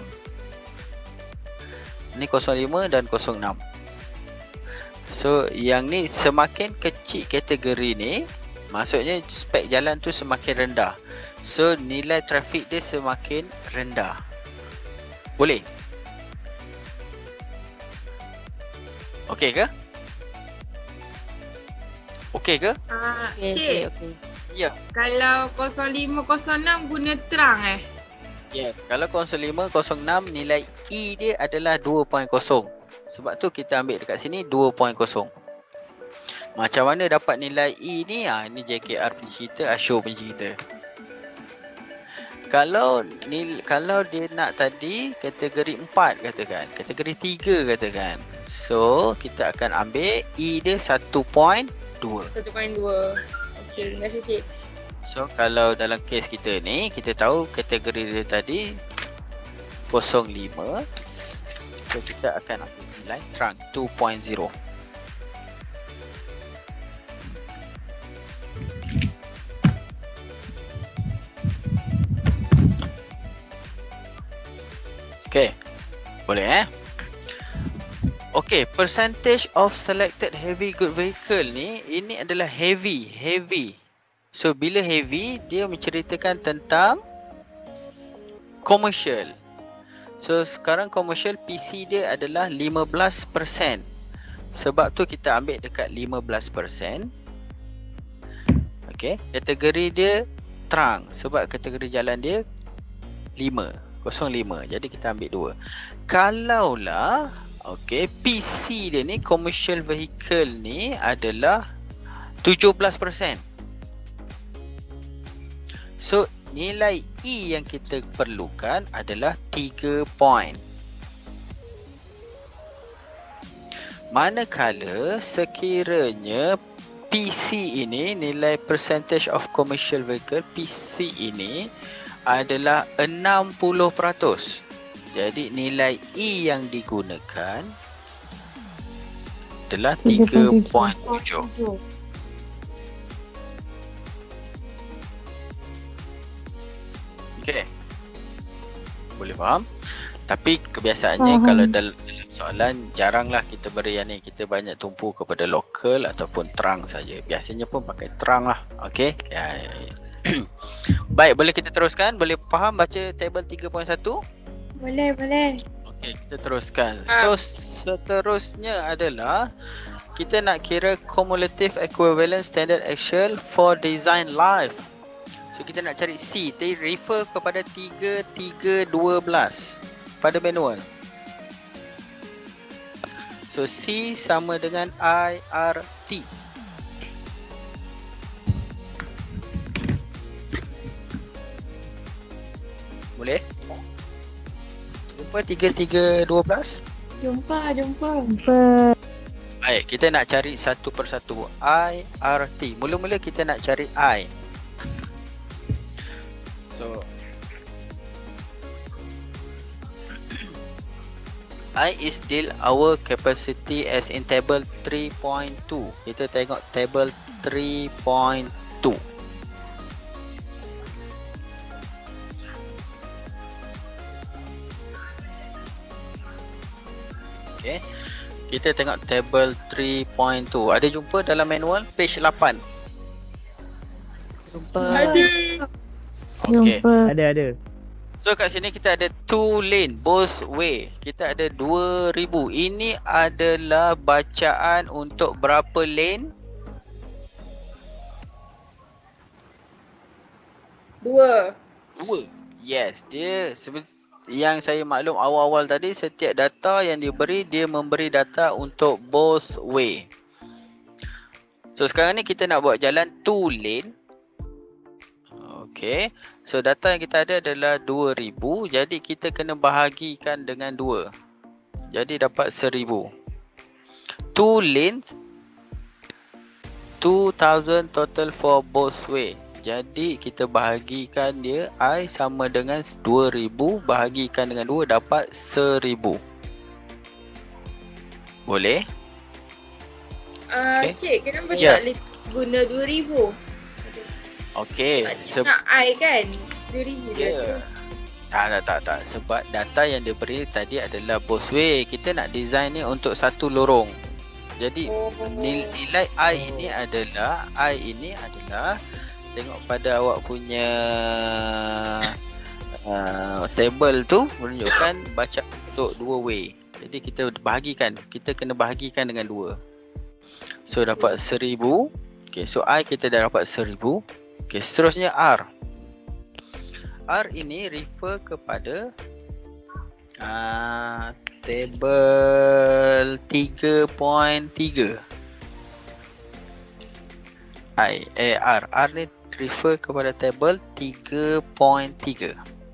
[SPEAKER 1] Ni kosong lima dan kosong enam. So yang ni semakin kecil kategori ni, maksudnya spek jalan tu semakin rendah. So nilai trafik dia semakin rendah. Boleh? Okey ke? Okey ke?
[SPEAKER 2] Ah,
[SPEAKER 4] Okey,
[SPEAKER 2] cik,
[SPEAKER 4] okey, okey.
[SPEAKER 1] Ya.
[SPEAKER 2] kalau kosong lima kosong enam guna terang eh?
[SPEAKER 1] Yes, kalau kosong lima kosong enam nilai E dia adalah dua titik kosong. Sebab tu kita ambil dekat sini dua titik kosong. Macam mana dapat nilai E ni? Ha, ini J K R punya cerita, Ashok punya cerita. Kalau ni kalau dia nak tadi kategori empat katakan, kategori tiga katakan. So, kita akan ambil E dia satu titik dua.
[SPEAKER 2] satu titik dua. Okey, terima kasih cik.
[SPEAKER 1] So kalau dalam kes kita ni, kita tahu kategori dia tadi kosong lima. So kita akan ambil nilai trunk dua titik kosong. Okay, boleh eh? Okay, percentage of selected heavy good vehicle ni, ini adalah heavy, heavy. So bila heavy, dia menceritakan tentang commercial. So sekarang commercial P C dia adalah lima belas peratus. Sebab tu kita ambil dekat lima belas peratus. Okay, kategori dia trunk. Sebab kategori jalan dia lima, kosong lima. Jadi kita ambil dua. Kalaulah okay, P C dia ni, commercial vehicle ni adalah tujuh belas peratus. So nilai E yang kita perlukan adalah tiga point. Manakala sekiranya P C ini, nilai percentage of commercial vehicle, P C ini adalah enam puluh peratus. Jadi nilai E yang digunakan adalah tiga perpuluhan tujuh. Okey. Boleh faham? Tapi kebiasaannya
[SPEAKER 3] Faham.
[SPEAKER 1] kalau dalam, dalam soalan jaranglah kita beri yang ni, kita banyak tumpu kepada lokal ataupun terang saja. Biasanya pun pakai terang lah. Okey. Ya, ya, ya. Baik, boleh kita teruskan? Boleh faham baca table tiga perpuluhan satu?
[SPEAKER 2] Boleh, boleh.
[SPEAKER 1] Okey, kita teruskan. So seterusnya adalah kita nak kira cumulative equivalent standard actual for design life. So kita nak cari C, they refer kepada tiga tiga dua belas pada manual. So C sama dengan I R T. Boleh? Jumpa tiga tiga dua belas?
[SPEAKER 2] Jumpa, jumpa.
[SPEAKER 3] Jumpa.
[SPEAKER 1] Baik, kita nak cari satu persatu. I R T. Mula-mula kita nak cari I. So I is still our capacity as in table three point two. Kita tengok table three point two. Okay. Kita tengok table three point two. Ada jumpa dalam manual page lapan.
[SPEAKER 4] Jumpa.
[SPEAKER 2] Ada.
[SPEAKER 1] Okay.
[SPEAKER 3] Jumpa.
[SPEAKER 6] Ada ada.
[SPEAKER 1] So kat sini kita ada two lane both way. Kita ada dua ribu. Ini adalah bacaan untuk berapa lane?
[SPEAKER 2] Dua.
[SPEAKER 1] Dua. Yes, dia seperti yang saya maklum awal-awal tadi, setiap data yang diberi, dia memberi data untuk both way. So sekarang ni kita nak buat jalan two lane. Okay. So data yang kita ada adalah dua ribu. Jadi kita kena bahagikan dengan dua. Jadi dapat seribu. Two lanes, two thousand total for both way. Jadi kita bahagikan dia, I sama dengan dua ribu bahagikan dengan dua dapat seribu. Boleh?
[SPEAKER 2] Uh,
[SPEAKER 1] Okay.
[SPEAKER 2] Cik, kenapa
[SPEAKER 1] Ya.
[SPEAKER 2] tak boleh guna dua ribu?
[SPEAKER 1] Okey.
[SPEAKER 2] Sebab nak I kan? dua ribu je.
[SPEAKER 1] Ya. Tak, tak, tak, tak. Sebab data yang dia beri tadi adalah both way. Kita nak design ni untuk satu lorong. Jadi
[SPEAKER 2] Oh.
[SPEAKER 1] nil- nilai I ini adalah, I ini adalah, tengok pada awak punya uh, table tu menunjukkan baca untuk dua way. Jadi kita bahagikan, kita kena bahagikan dengan dua. So dapat seribu. Okay, so I kita dah dapat seribu. Okay, seterusnya R. R ini refer kepada uh, table tiga perpuluhan tiga. I, eh, R. R ni refer kepada table tiga perpuluhan tiga.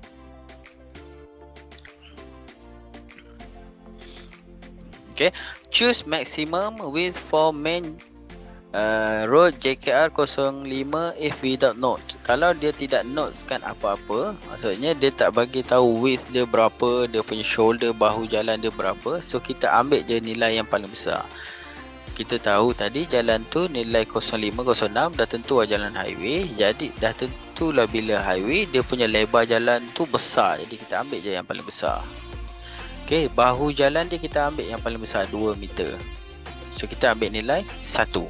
[SPEAKER 1] Okay, choose maximum width for main uh, road J K R kosong lima if without note. Kalau dia tidak noteskan apa-apa, maksudnya dia tak bagi tahu width dia berapa, dia punya shoulder bahu jalan dia berapa, so kita ambil je nilai yang paling besar. Kita tahu tadi jalan tu nilai kosong lima kosong enam dah tentu lah jalan highway. Jadi dah tentulah bila highway dia punya lebar jalan tu besar. Jadi kita ambil je yang paling besar. Okey, bahu jalan dia kita ambil yang paling besar dua meter. So kita ambil nilai satu.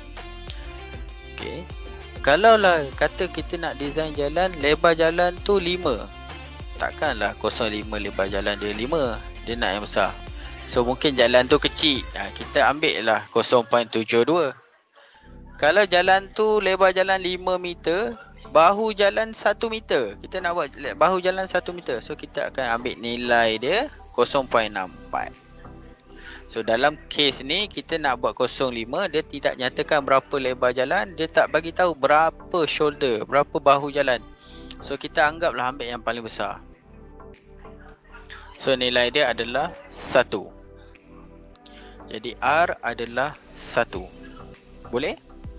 [SPEAKER 1] Okey. Kalaulah kata kita nak design jalan, lebar jalan tu lima. Takkanlah kosong lima lebar jalan dia lima. Dia nak yang besar. So mungkin jalan tu kecil. Ha, kita ambil lah kosong perpuluhan tujuh dua. Kalau jalan tu lebar jalan lima meter, bahu jalan satu meter. Kita nak buat bahu jalan satu meter. So kita akan ambil nilai dia kosong perpuluhan enam empat. So dalam kes ni kita nak buat kosong lima, dia tidak nyatakan berapa lebar jalan, dia tak bagi tahu berapa shoulder, berapa bahu jalan. So kita anggaplah ambil yang paling besar. So nilai dia adalah satu. Jadi R adalah satu. Boleh?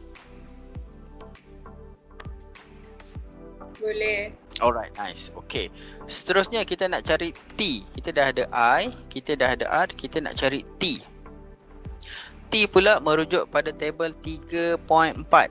[SPEAKER 2] Boleh.
[SPEAKER 1] Alright, nice. Okay. Seterusnya kita nak cari T. Kita dah ada I, kita dah ada R, kita nak cari T. T pula merujuk pada tabel tiga titik empat.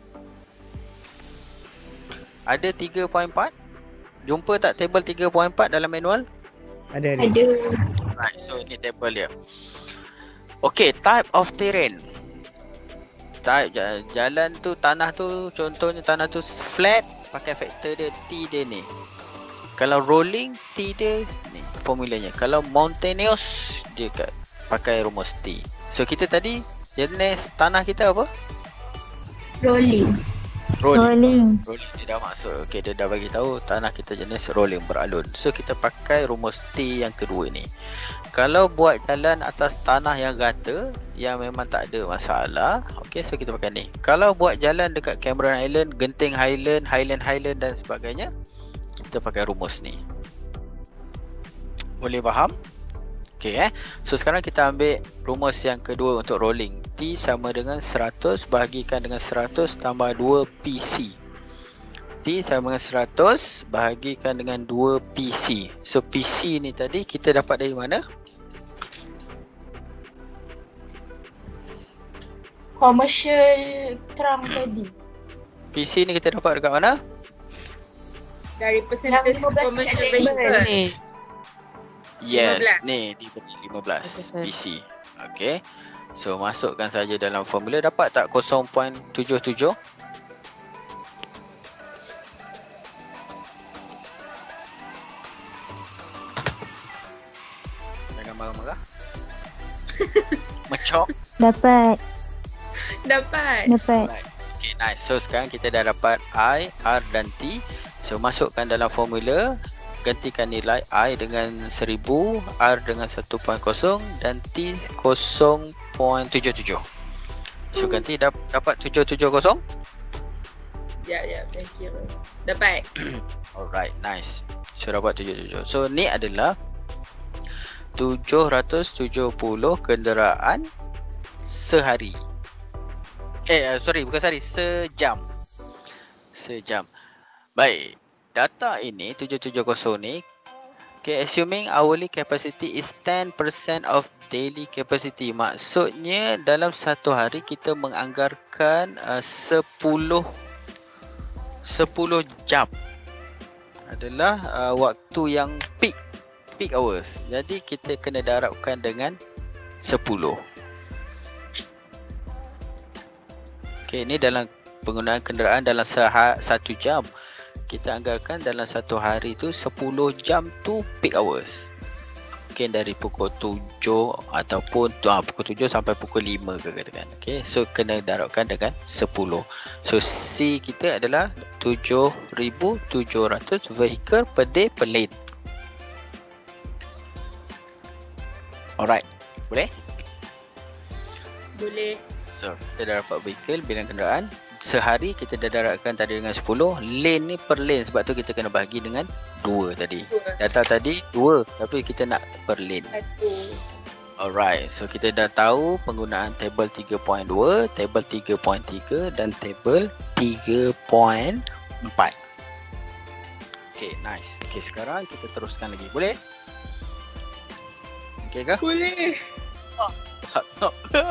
[SPEAKER 1] Ada tiga titik empat? Jumpa tak tabel tiga titik empat dalam manual?
[SPEAKER 6] Ada ada.
[SPEAKER 2] Ada.
[SPEAKER 1] Right, so ini tabel dia. Okay, type of terrain. Type jalan tu, tanah tu, contohnya tanah tu flat, pakai faktor dia T dia ni. Kalau rolling, T dia ni formulanya. Kalau mountainous, dia kat, pakai rumus T. So kita tadi jenis tanah kita apa?
[SPEAKER 5] Rolling.
[SPEAKER 1] Rolling.
[SPEAKER 3] Rolling.
[SPEAKER 1] Rolling dia dah masuk. Okay, dia dah bagi tahu tanah kita jenis rolling, beralun. So kita pakai rumus T yang kedua ni. Kalau buat jalan atas tanah yang rata, yang memang tak ada masalah, okay, so kita pakai ni. Kalau buat jalan dekat Cameron Island, Genting Highland, Highland Highland dan sebagainya, kita pakai rumus ni. Boleh faham? Okay, eh. So sekarang kita ambil rumus yang kedua untuk rolling. T sama dengan seratus bahagikan dengan seratus tambah dua P C. T sama dengan seratus bahagikan dengan dua P C. So P C ni tadi kita dapat dari mana?
[SPEAKER 5] Commercial trunk tadi.
[SPEAKER 1] P C ni kita dapat dekat mana?
[SPEAKER 2] Dari percentage
[SPEAKER 5] lima belas
[SPEAKER 2] commercial
[SPEAKER 5] percent
[SPEAKER 2] vehicle.
[SPEAKER 4] Ni.
[SPEAKER 1] Yes,
[SPEAKER 2] lima belas.
[SPEAKER 1] ni diberi lima belas
[SPEAKER 4] lima percent.
[SPEAKER 1] P C. Okay. So masukkan saja dalam formula. Dapat tak kosong perpuluhan tujuh tujuh? Jangan marah-marah. Macok.
[SPEAKER 3] Dapat.
[SPEAKER 2] Dapat.
[SPEAKER 3] Dapat.
[SPEAKER 1] Alright. Okay, nice. So sekarang kita dah dapat I, R dan T. So masukkan dalam formula. Gantikan nilai I dengan seribu, R dengan satu perpuluhan kosong dan T kosong perpuluhan tujuh tujuh. So ganti dap dapat tujuh tujuh kosong?
[SPEAKER 2] Ya, ya, thank you. Dapat.
[SPEAKER 1] Alright, nice. So dapat tujuh tujuh. So ni adalah tujuh ratus tujuh puluh kenderaan sehari. Eh, uh, sorry, bukan sehari, sejam. Sejam. Baik. Data ini tujuh tujuh kosong ni, okay, assuming hourly capacity is ten percent of daily capacity. Maksudnya dalam satu hari kita menganggarkan uh, sepuluh jam adalah uh, waktu yang peak peak hours. Jadi kita kena darabkan dengan sepuluh. Okay, ini dalam penggunaan kenderaan dalam seha, satu jam. Kita anggarkan dalam satu hari tu sepuluh jam tu peak hours. Mungkin dari pukul tujuh ataupun ah, pukul tujuh sampai pukul lima ke katakan. Okay, so kena darabkan dengan sepuluh. So C kita adalah tujuh ribu tujuh ratus vehicle per day per lane. Alright, boleh?
[SPEAKER 2] Boleh.
[SPEAKER 1] So kita dah dapat vehicle, bilangan kenderaan. Sehari kita dah darabkan tadi dengan sepuluh. Lane ni per lane, sebab tu kita kena bahagi dengan dua tadi.
[SPEAKER 2] Dua.
[SPEAKER 1] Data tadi dua, tapi kita nak per lane.
[SPEAKER 2] Satu.
[SPEAKER 1] Alright, so kita dah tahu penggunaan tabel tiga titik dua, tabel tiga titik tiga dan tabel tiga titik empat. Okay, nice. Okay, sekarang kita teruskan lagi. Boleh? Okay ke?
[SPEAKER 2] Boleh.
[SPEAKER 1] Satu.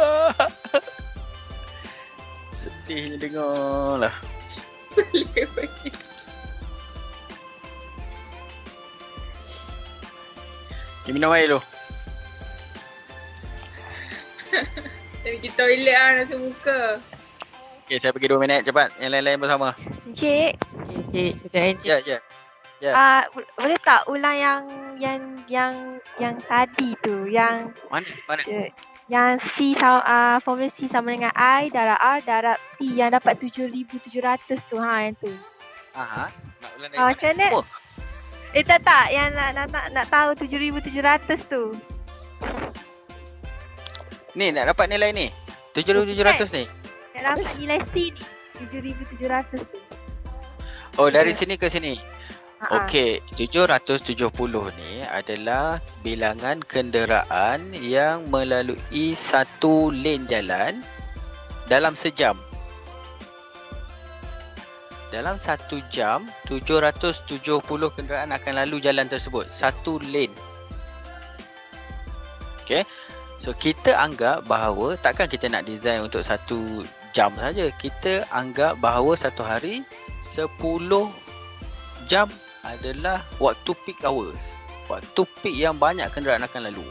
[SPEAKER 1] Sedihnya dengar lah.
[SPEAKER 2] Boleh, boleh.
[SPEAKER 1] Okay, minum air dulu.
[SPEAKER 2] Saya pergi toilet lah, nasi muka.
[SPEAKER 1] Okay, saya pergi dua minit cepat. Yang lain-lain bersama.
[SPEAKER 4] Encik, Encik, kejap Encik.
[SPEAKER 1] Ya, ya. Ya.
[SPEAKER 4] Ah, bo- boleh tak ulang yang yang yang yang tadi tu, yang
[SPEAKER 1] Mana? Mana?
[SPEAKER 4] uh, yang C sama uh, formula C sama dengan I darab R darab T yang dapat tujuh ribu tujuh ratus tu, ha, yang tu.
[SPEAKER 1] Aha. Nak ulang dari
[SPEAKER 4] Ah,
[SPEAKER 1] mana?
[SPEAKER 4] macam mana?
[SPEAKER 1] Oh,
[SPEAKER 4] Eh tak tak, yang nak nak nak, nak tahu tujuh ribu tujuh ratus tu.
[SPEAKER 1] ni nak dapat nilai ni. tujuh ribu tujuh ratus ni.
[SPEAKER 4] Nak dapat
[SPEAKER 1] Habis?
[SPEAKER 4] nilai C ni tujuh ribu tujuh ratus tu.
[SPEAKER 1] Oh, dari sini ke sini. Okey, tujuh ratus tujuh puluh ni adalah bilangan kenderaan yang melalui satu lane jalan dalam sejam. Dalam satu jam, tujuh ratus tujuh puluh kenderaan akan lalu jalan tersebut. Satu lane. Okey. So, kita anggap bahawa takkan kita nak design untuk satu jam saja. Kita anggap bahawa satu hari sepuluh jam adalah waktu peak hours. Waktu peak yang banyak kenderaan akan lalu.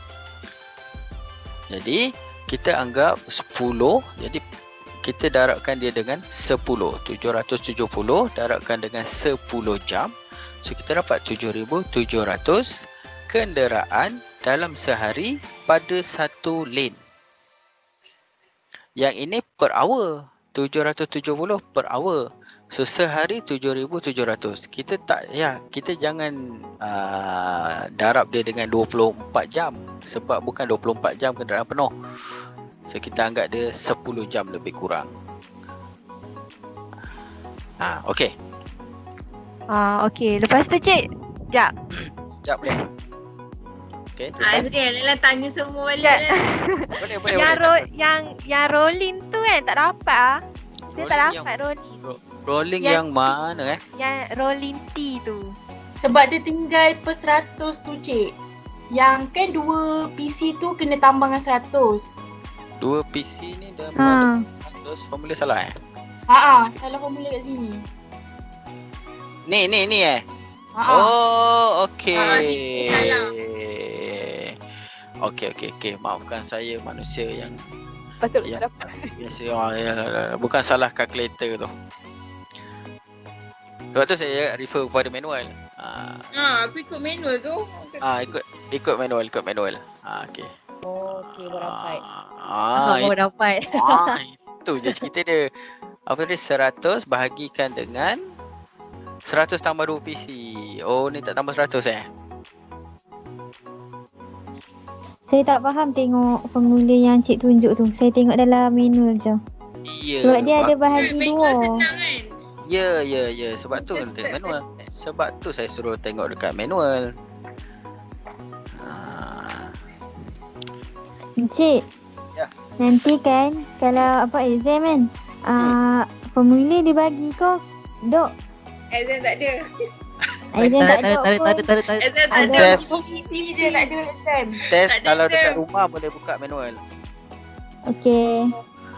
[SPEAKER 1] Jadi, kita anggap sepuluh. Jadi, kita darabkan dia dengan sepuluh. tujuh ratus tujuh puluh darabkan dengan sepuluh jam. So, kita dapat tujuh ribu tujuh ratus kenderaan dalam sehari pada satu lane. Yang ini per hour. tujuh ratus tujuh puluh per hour. So, sehari tujuh ribu tujuh ratus. Kita tak, ya, kita jangan uh, darab dia dengan dua puluh empat jam. Sebab bukan dua puluh empat jam kenderaan penuh. So, kita anggap dia sepuluh jam lebih kurang. Ah, okey.
[SPEAKER 4] Ah, okey. Lepas tu, Cik. Sekejap.
[SPEAKER 1] Sekejap boleh. Okey,
[SPEAKER 2] Ah,
[SPEAKER 1] teruskan.
[SPEAKER 2] okay, Lela tanya semua balik.
[SPEAKER 4] Sekejap.
[SPEAKER 2] Lela.
[SPEAKER 1] Boleh, boleh,
[SPEAKER 4] yang,
[SPEAKER 1] boleh.
[SPEAKER 4] ro- yang, yang rolling tu kan tak dapat ah. Saya tak
[SPEAKER 1] Rolling
[SPEAKER 4] dapat rolling.
[SPEAKER 1] Ro- rolling
[SPEAKER 4] Yang-
[SPEAKER 1] yang mana eh?
[SPEAKER 4] Yang rolling T tu.
[SPEAKER 5] Sebab dia tinggal per seratus tu, Cik. Yang kan dua P C tu kena tambah dengan seratus.
[SPEAKER 1] Dua P C ni dah
[SPEAKER 3] Ha.
[SPEAKER 1] seratus. Formula salah eh?
[SPEAKER 5] Haa, salah formula kat sini.
[SPEAKER 1] Ni, ni, ni eh?
[SPEAKER 5] Haa.
[SPEAKER 1] Oh, okey.
[SPEAKER 2] Ah, ni salah.
[SPEAKER 1] Okey, okey, okey. Maafkan saya manusia yang
[SPEAKER 4] Patut
[SPEAKER 1] Ya.
[SPEAKER 4] tak dapat.
[SPEAKER 1] biasa. Oh, ya, ya, ya. Bukan salah kalkulator tu. Sebab tu saya refer kepada manual. Ah,
[SPEAKER 2] Ah, aku ikut manual tu.
[SPEAKER 1] ah ikut ikut manual, ikut manual. Ah, okey.
[SPEAKER 4] Oh, okey, baru dapat.
[SPEAKER 1] Ah,
[SPEAKER 4] Baru dapat.
[SPEAKER 1] ah, itu je cerita dia. Apa dia, seratus bahagikan dengan seratus tambah dua P C. Oh, ni tak tambah seratus eh?
[SPEAKER 3] Saya tak faham tengok formula yang cik tunjuk tu. Saya tengok dalam manual je.
[SPEAKER 1] Ya.
[SPEAKER 3] Sebab dia ada
[SPEAKER 1] ba-
[SPEAKER 3] bahagi
[SPEAKER 2] manual
[SPEAKER 3] dua.
[SPEAKER 2] senang kan?
[SPEAKER 1] Ya, ya, ya. Sebab tu kan tengok manual. Sebab tu saya suruh tengok dekat manual. Ah,
[SPEAKER 3] Encik.
[SPEAKER 1] Ya.
[SPEAKER 3] Nanti kan kalau apa exam kan. Uh, formula dia bagi kau. Dok.
[SPEAKER 2] Exam tak ada.
[SPEAKER 3] Exam tak ada pun.
[SPEAKER 2] Exam tak ada.
[SPEAKER 1] Test.
[SPEAKER 5] P C dia tak ada exam.
[SPEAKER 1] Test
[SPEAKER 2] Tak ada
[SPEAKER 1] kalau
[SPEAKER 2] exam.
[SPEAKER 1] dekat rumah boleh buka manual.
[SPEAKER 3] Okey.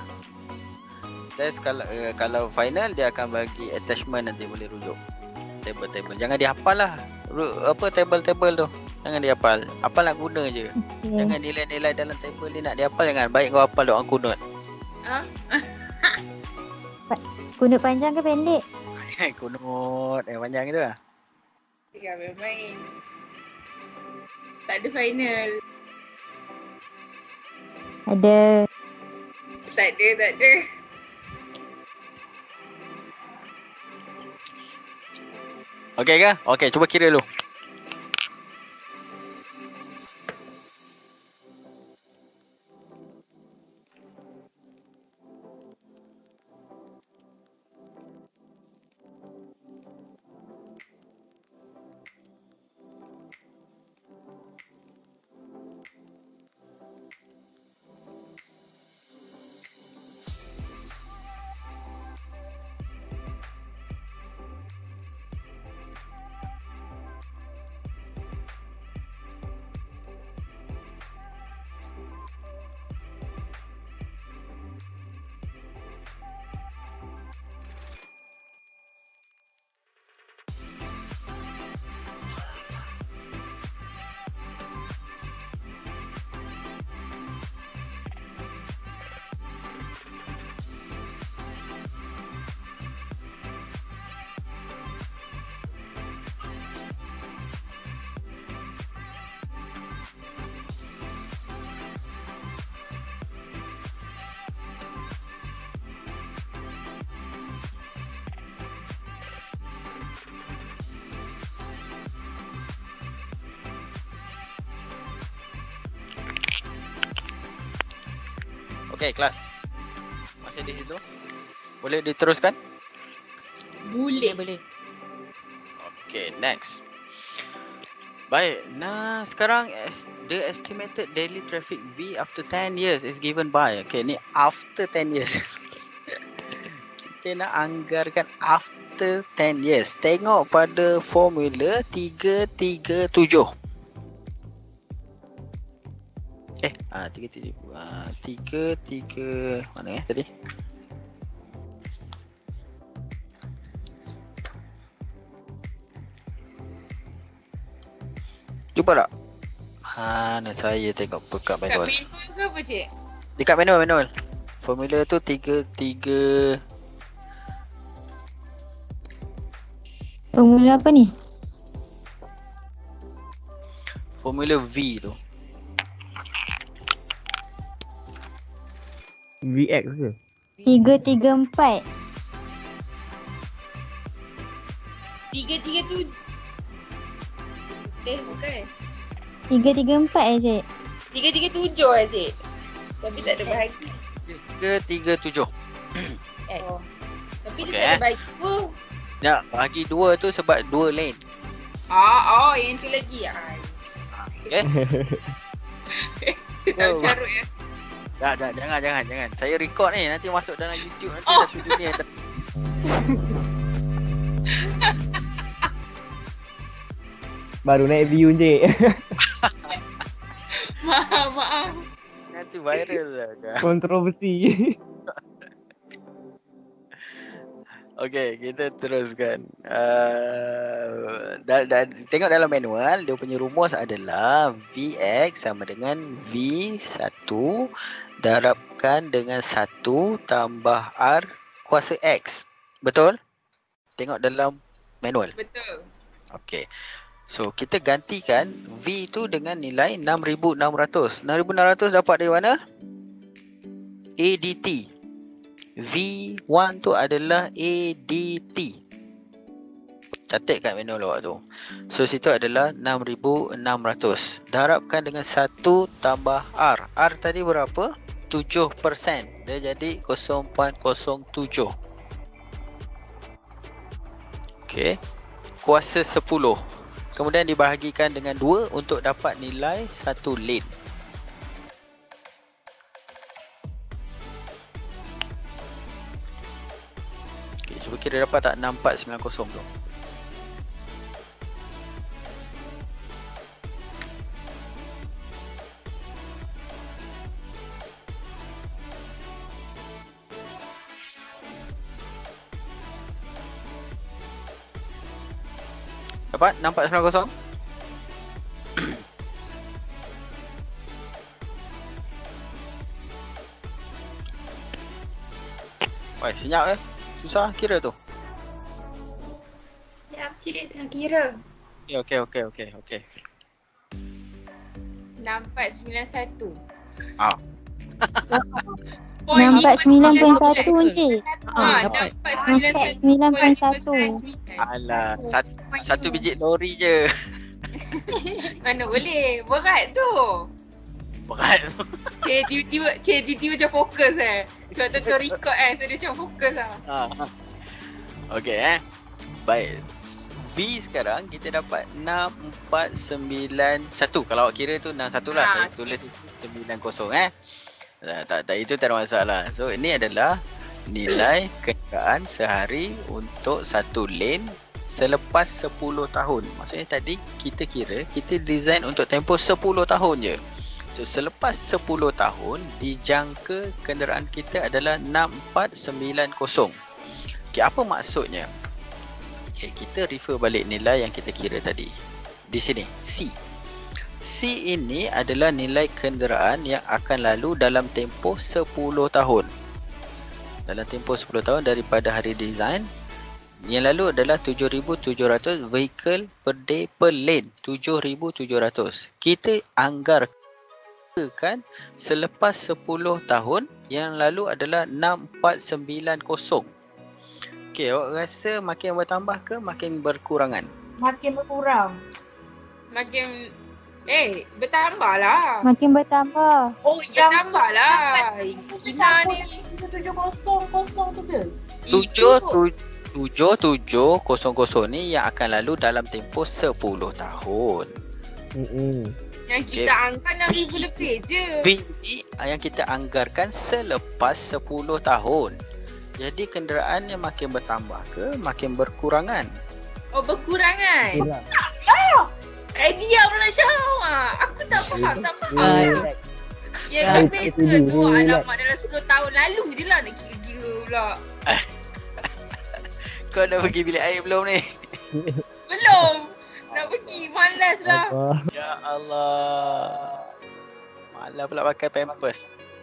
[SPEAKER 1] Test kalau uh, kalau final dia akan bagi attachment, nanti boleh rujuk. Table-table. Jangan dihafal lah. Ru- apa table-table tu. Jangan dihafal. Hafal nak guna je.
[SPEAKER 3] Okay.
[SPEAKER 1] Jangan nilai-nilai dalam table ni nak dihafal, jangan. Baik kau hafal doa kunut.
[SPEAKER 2] Ah,
[SPEAKER 3] Kunut panjang ke pendek?
[SPEAKER 1] Kunut yang panjang tu lah.
[SPEAKER 2] tinggal main-main. Tak ada final.
[SPEAKER 3] Ada.
[SPEAKER 2] Tak ada, tak ada.
[SPEAKER 1] Okey ke? Okey, cuba kira dulu. Okey, kelas. Masih di situ? Boleh diteruskan?
[SPEAKER 2] Boleh.
[SPEAKER 4] Boleh.
[SPEAKER 1] Okay, next. Baik, nah sekarang es- the estimated daily traffic V after ten years is given by. Okay, ni after ten years. Kita nak anggarkan after ten years. Tengok pada formula tiga tiga tujuh. Eh, ah tiga tiga ah tiga tiga mana eh tadi? Jumpa tak? Mana saya tengok pekat
[SPEAKER 2] Kat
[SPEAKER 1] manual.
[SPEAKER 2] manual ke apa cik?
[SPEAKER 1] Dekat manual manual. Formula tu tiga tiga
[SPEAKER 3] Formula apa ni?
[SPEAKER 1] formula V tu.
[SPEAKER 6] V X ke?
[SPEAKER 3] Tiga tiga empat.
[SPEAKER 2] Tiga tiga tu. Eh bukan.
[SPEAKER 3] Tiga tiga empat eh cik.
[SPEAKER 2] Tiga tiga tujuh eh cik. Tapi tak ada bahagi.
[SPEAKER 1] tiga tiga tujuh.
[SPEAKER 2] Eh. Oh. Tapi
[SPEAKER 1] Okey,
[SPEAKER 2] dia tak
[SPEAKER 1] eh.
[SPEAKER 2] ada bahagi pun.
[SPEAKER 1] Ya, bagi dua tu sebab dua lane.
[SPEAKER 2] Ah, oh yang tu lagi. Ah.
[SPEAKER 1] Okay.
[SPEAKER 2] Sedap
[SPEAKER 1] So-
[SPEAKER 2] carut ya.
[SPEAKER 1] Tak, tak, jangan, jangan, jangan. Saya record ni, nanti masuk dalam YouTube nanti
[SPEAKER 2] Oh.
[SPEAKER 1] satu dunia.
[SPEAKER 6] Baru naik view je.
[SPEAKER 2] Maaf, maaf.
[SPEAKER 1] Nanti viral lah kan.
[SPEAKER 6] Kontroversi.
[SPEAKER 1] Okay, kita teruskan. Uh, dan, dan, tengok dalam manual, dia punya rumus adalah V X sama dengan V satu darabkan dengan satu tambah R kuasa X. Betul? Tengok dalam manual.
[SPEAKER 2] Betul.
[SPEAKER 1] Okay. So, kita gantikan V tu dengan nilai enam ribu enam ratus. enam ribu enam ratus dapat dari mana? A D T. V satu tu adalah A D T. Catat kat manual awak tu. So, situ adalah enam ribu enam ratus. Darabkan dengan satu tambah R. R tadi berapa? tujuh peratus. Dia jadi kosong perpuluhan kosong tujuh. Okay. Kuasa sepuluh. Kemudian dibahagikan dengan dua untuk dapat nilai satu lane. Okay, cuba kira dapat tak enam empat sembilan kosong tu. Dapat enam empat sembilan kosong? Wah, senyap eh. Susah kira tu.
[SPEAKER 2] Ya, cik tengah kira.
[SPEAKER 1] Okey, okey, okey, okey.
[SPEAKER 2] enam empat sembilan satu.
[SPEAKER 1] Ah.
[SPEAKER 3] Enam empat sembilan perpuluhan satu cik.
[SPEAKER 2] Ah,
[SPEAKER 4] dapat.
[SPEAKER 2] enam empat
[SPEAKER 3] Empat sembilan perpuluhan satu.
[SPEAKER 1] Alah, satu, satu biji lori je.
[SPEAKER 2] Mana boleh? Berat tu.
[SPEAKER 1] Berat tu.
[SPEAKER 2] Cik tiba-tiba, cik tiba-tiba macam fokus eh. Sebab tu tu record eh. So dia macam fokus lah.
[SPEAKER 1] Ha. Okey eh. Baik. V sekarang kita dapat enam empat sembilan satu. Kalau awak kira tu enam satu lah.
[SPEAKER 2] Ha,
[SPEAKER 1] Saya tulis itu sembilan kosong eh. Tak, tak, tak, itu tak ada masalah. So ini adalah nilai kenderaan sehari untuk satu lane selepas sepuluh tahun. Maksudnya tadi kita kira kita design untuk tempoh sepuluh tahun je. So selepas sepuluh tahun dijangka kenderaan kita adalah enam empat sembilan kosong. Okay, apa maksudnya? Okay, kita refer balik nilai yang kita kira tadi. Di sini C. C ini adalah nilai kenderaan yang akan lalu dalam tempoh sepuluh tahun. Dalam tempoh sepuluh tahun daripada hari design. Yang lalu adalah tujuh ribu tujuh ratus vehicle per day per lane. tujuh ribu tujuh ratus. Kita anggarkan selepas sepuluh tahun yang lalu adalah enam empat sembilan kosong. Okey, awak rasa makin bertambah ke makin berkurangan?
[SPEAKER 5] Makin berkurang.
[SPEAKER 2] Makin eh bertambah lah.
[SPEAKER 3] Makin bertambah.
[SPEAKER 5] Oh, yang
[SPEAKER 2] Bertambah lah. Ina
[SPEAKER 5] campur
[SPEAKER 2] ni
[SPEAKER 5] tujuh tujuh kosong kosong tu ke?
[SPEAKER 1] Tujuh, tu, tujuh tujuh kosong kosong ni yang akan lalu dalam tempoh sepuluh tahun.
[SPEAKER 6] Mm-mm.
[SPEAKER 2] Yang kita
[SPEAKER 1] Okay.
[SPEAKER 2] angkat enam ribu lebih je.
[SPEAKER 1] V ni yang kita anggarkan selepas sepuluh tahun. Jadi kenderaan yang makin bertambah ke makin berkurangan?
[SPEAKER 2] Oh, berkurangan.
[SPEAKER 6] Itulah.
[SPEAKER 2] Eh, diamlah Syah. Aku tak faham, tak faham.
[SPEAKER 6] Relax.
[SPEAKER 2] Ya,
[SPEAKER 6] Relax.
[SPEAKER 2] lebih ke tu.
[SPEAKER 6] Relax.
[SPEAKER 2] Alamak, dalam sepuluh tahun lalu je lah nak kira-kira pula.
[SPEAKER 1] Kau dah pergi bilik air belum ni?
[SPEAKER 2] Belum. Nak pergi, malas lah.
[SPEAKER 6] Apa?
[SPEAKER 1] Ya Allah. Malah pula pakai pampers.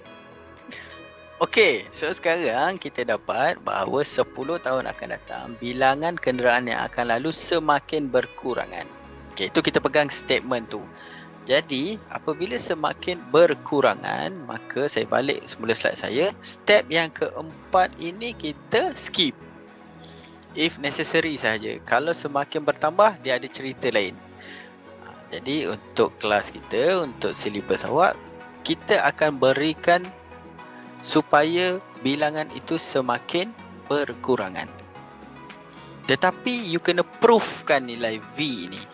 [SPEAKER 1] Okey, so sekarang kita dapat bahawa sepuluh tahun akan datang, bilangan kenderaan yang akan lalu semakin berkurangan. Okey, itu kita pegang statement tu. Jadi, apabila semakin berkurangan, maka saya balik semula slide saya. Step yang keempat ini kita skip. If necessary saja. Kalau semakin bertambah, dia ada cerita lain. Ha, jadi untuk kelas kita, untuk silibus awak, kita akan berikan supaya bilangan itu semakin berkurangan. Tetapi you kena proofkan nilai V ni.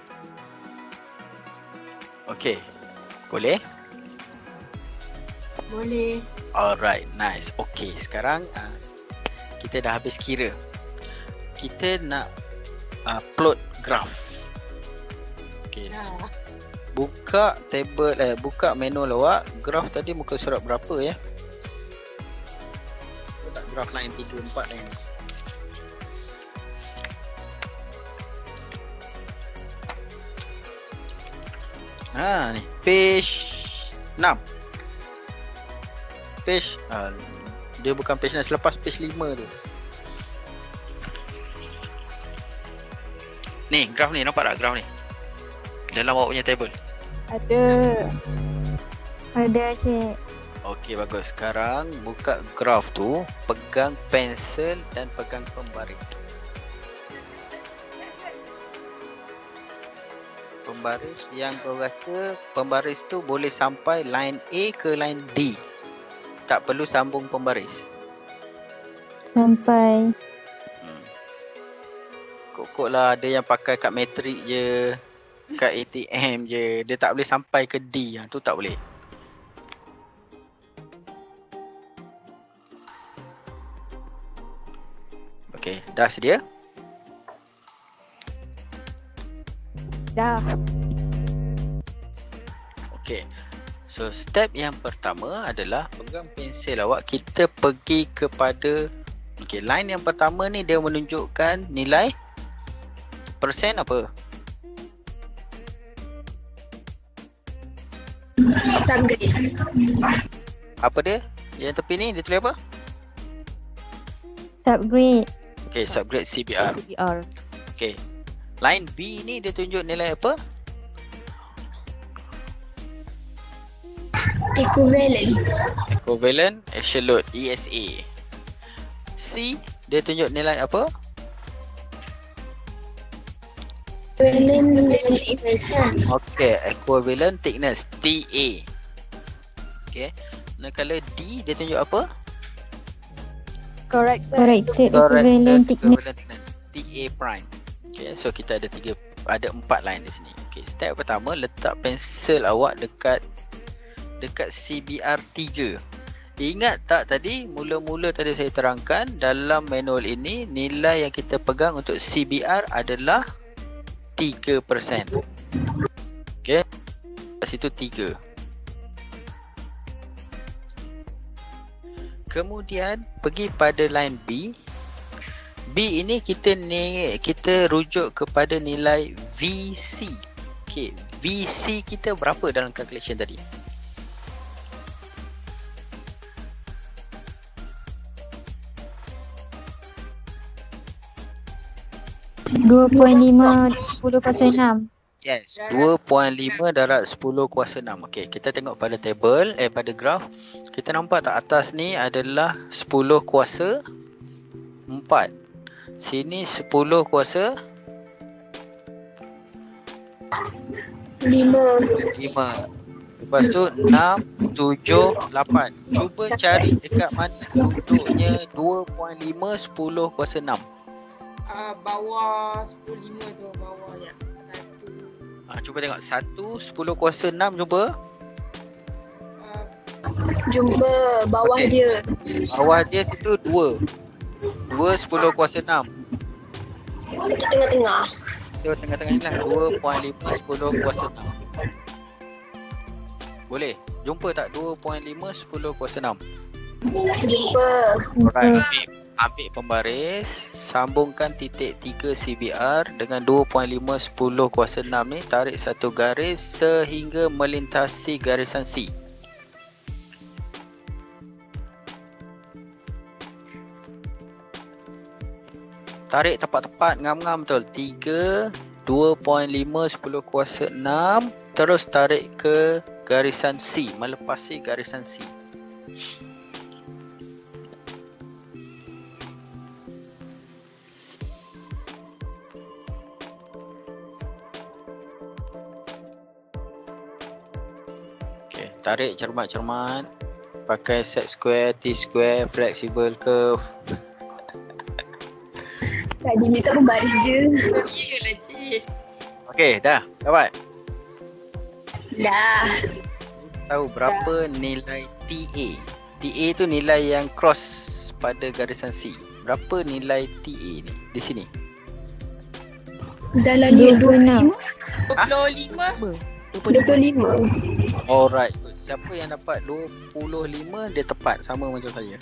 [SPEAKER 1] Okey. Boleh?
[SPEAKER 5] Boleh.
[SPEAKER 1] Alright, nice. Okey, sekarang uh, kita dah habis kira. Kita nak uh, plot graph. Okey.
[SPEAKER 5] Ya.
[SPEAKER 1] Buka table eh buka manual awak. Graph tadi muka surat berapa ya? Tak graph line tiga empat line. Ha ni, page enam. Page uh, dia bukan page enam, selepas page lima tu. Ni, graf ni, nampak tak graf ni? Dalam awak punya table.
[SPEAKER 4] Ada.
[SPEAKER 3] Ada cik.
[SPEAKER 1] Okey, bagus. Sekarang buka graf tu, pegang pensel dan pegang pembaris. Pembaris yang kau rasa pembaris tu boleh sampai line A ke line D. Tak perlu sambung pembaris.
[SPEAKER 3] Sampai.
[SPEAKER 1] Hmm. Kok-kok lah ada yang pakai kad matrik je, kad A T M je. Dia tak boleh sampai ke D. Yang tu tak boleh. Okey, dah sedia?
[SPEAKER 4] Dah.
[SPEAKER 1] Okey. So step yang pertama adalah pegang pensel awak, kita pergi kepada okey, line yang pertama ni dia menunjukkan nilai persen apa?
[SPEAKER 5] Subgrade.
[SPEAKER 1] Apa dia? Yang tepi ni dia tulis apa?
[SPEAKER 3] Subgrade.
[SPEAKER 1] Okey, subgrade C B R.
[SPEAKER 4] C B R.
[SPEAKER 1] Okey. Line B ni dia tunjuk nilai apa?
[SPEAKER 5] Equivalent.
[SPEAKER 1] Equivalent action load E S A. C dia tunjuk nilai apa?
[SPEAKER 5] Equivalent thickness.
[SPEAKER 1] Okey, equivalent thickness T A. Okey. Manakala D dia tunjuk apa?
[SPEAKER 4] Correct.
[SPEAKER 3] Corrected
[SPEAKER 1] Corrected
[SPEAKER 3] equivalent thickness.
[SPEAKER 1] equivalent thickness T A prime. Okay, so kita ada tiga, ada empat line di sini. Okay, step pertama letak pensel awak dekat dekat C B R tiga. Ingat tak tadi mula-mula tadi saya terangkan dalam manual ini nilai yang kita pegang untuk C B R adalah tiga peratus. Okay, kat situ tiga. Kemudian pergi pada line B. B ini kita ni kita rujuk kepada nilai V C. Okey, V C kita berapa dalam calculation tadi?
[SPEAKER 3] dua perpuluhan lima sepuluh kuasa enam.
[SPEAKER 1] Yes, dua perpuluhan lima darab sepuluh kuasa enam. Okey, kita tengok pada table eh pada graf. Kita nampak tak atas ni adalah sepuluh kuasa empat. Sini sepuluh kuasa
[SPEAKER 5] lima.
[SPEAKER 1] lima. Lepas tu enam, tujuh, lapan. Cuba cari dekat mana duduknya dua perpuluhan lima, sepuluh kuasa enam.
[SPEAKER 2] uh, bawah sepuluh lima tu, bawah ya. Satu.
[SPEAKER 1] Ah, cuba tengok. satu, sepuluh kuasa enam jumpa.
[SPEAKER 2] Uh,
[SPEAKER 7] Jumpa bawah
[SPEAKER 1] Okey.
[SPEAKER 7] dia.
[SPEAKER 1] Bawah dia situ dua. dua, sepuluh kuasa enam.
[SPEAKER 7] Tengah-tengah.
[SPEAKER 1] So tengah-tengah ni lah dua perpuluhan lima, sepuluh kuasa enam. Boleh? Jumpa tak dua perpuluhan lima, sepuluh kuasa enam?
[SPEAKER 7] Jumpa.
[SPEAKER 1] Alright, ambil, ambil pembaris, sambungkan titik tiga C B R dengan dua perpuluhan lima, sepuluh kuasa enam ni, tarik satu garis sehingga melintasi garisan C. Tarik tepat-tepat, ngam-ngam betul. tiga, dua perpuluhan lima, sepuluh kuasa enam, terus tarik ke garisan C, melepasi garisan C. Okey, tarik cermat-cermat. Pakai set square, T-square, flexible curve.
[SPEAKER 7] Tadi minta pembaris je.
[SPEAKER 2] Iyalah cik.
[SPEAKER 1] Okey, dah. Dapat?
[SPEAKER 7] Dah.
[SPEAKER 1] Tahu berapa nilai T A? T A tu nilai yang cross pada garisan C. Berapa nilai T A ni di sini?
[SPEAKER 7] Jalan dia
[SPEAKER 3] dua puluh enam.
[SPEAKER 2] dua puluh lima.
[SPEAKER 7] dua puluh lima.
[SPEAKER 1] Alright, good. Siapa yang dapat dua puluh lima dia tepat sama macam saya.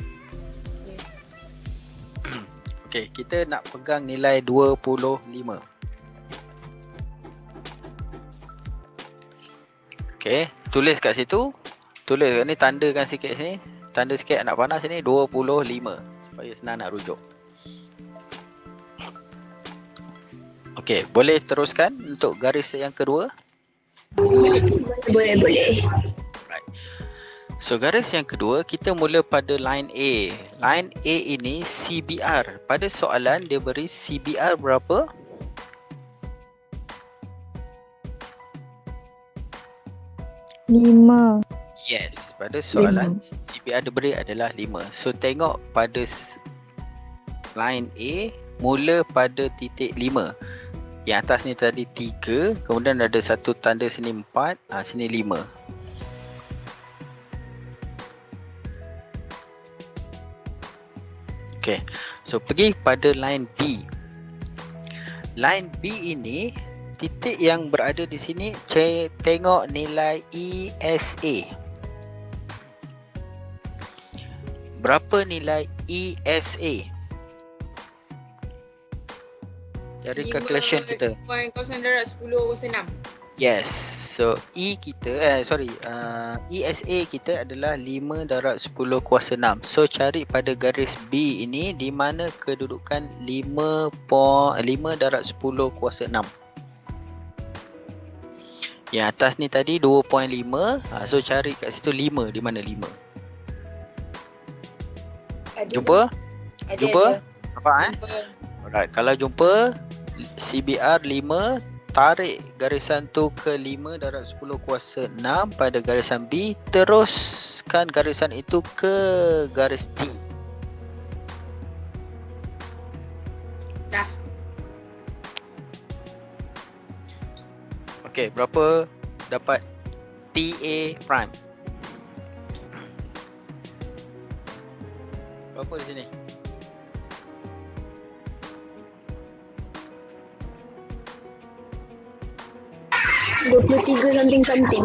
[SPEAKER 1] Okey, kita nak pegang nilai dua puluh lima. Okey, tulis kat situ. Tulis kat ni, tandakan sikit sini. Tanda sikit anak panah sini dua puluh lima supaya senang nak rujuk. Okey, boleh teruskan untuk garis yang kedua?
[SPEAKER 7] Boleh, boleh.
[SPEAKER 1] So garis yang kedua, kita mula pada line A. Line A ini C B R. Pada soalan dia beri C B R berapa?
[SPEAKER 3] Lima.
[SPEAKER 1] Yes, pada soalan C B R dia beri adalah lima. So tengok pada line A, mula pada titik lima. Yang atas ni tadi tiga, kemudian ada satu tanda sini empat, ha, sini lima. Okay, so pergi pada line B. Line B ini, titik yang berada di sini, c- tengok nilai E S A. Berapa nilai E S A? Dari calculation kita.
[SPEAKER 2] lima kosong darab sepuluh kosong enam.
[SPEAKER 1] Yes, so E kita, eh sorry, uh, E S A kita adalah lima darab sepuluh kuasa enam. So cari pada garis B ini di mana kedudukan lima, lima darab sepuluh kuasa enam. Yang atas ni tadi dua perpuluhan lima, ha, so cari kat situ lima, di mana lima?
[SPEAKER 2] Ada
[SPEAKER 1] Jumpa?
[SPEAKER 2] Ada,
[SPEAKER 1] Jumpa?
[SPEAKER 2] ada.
[SPEAKER 1] Nampak eh?
[SPEAKER 2] Jumpa.
[SPEAKER 1] Alright, kalau jumpa C B R lima, tarik garisan tu ke lima darab sepuluh kuasa enam pada garisan B, teruskan garisan itu ke garis D.
[SPEAKER 2] Dah.
[SPEAKER 1] Okey, berapa dapat T A prime? Berapa di sini?
[SPEAKER 7] dua puluh tiga something something.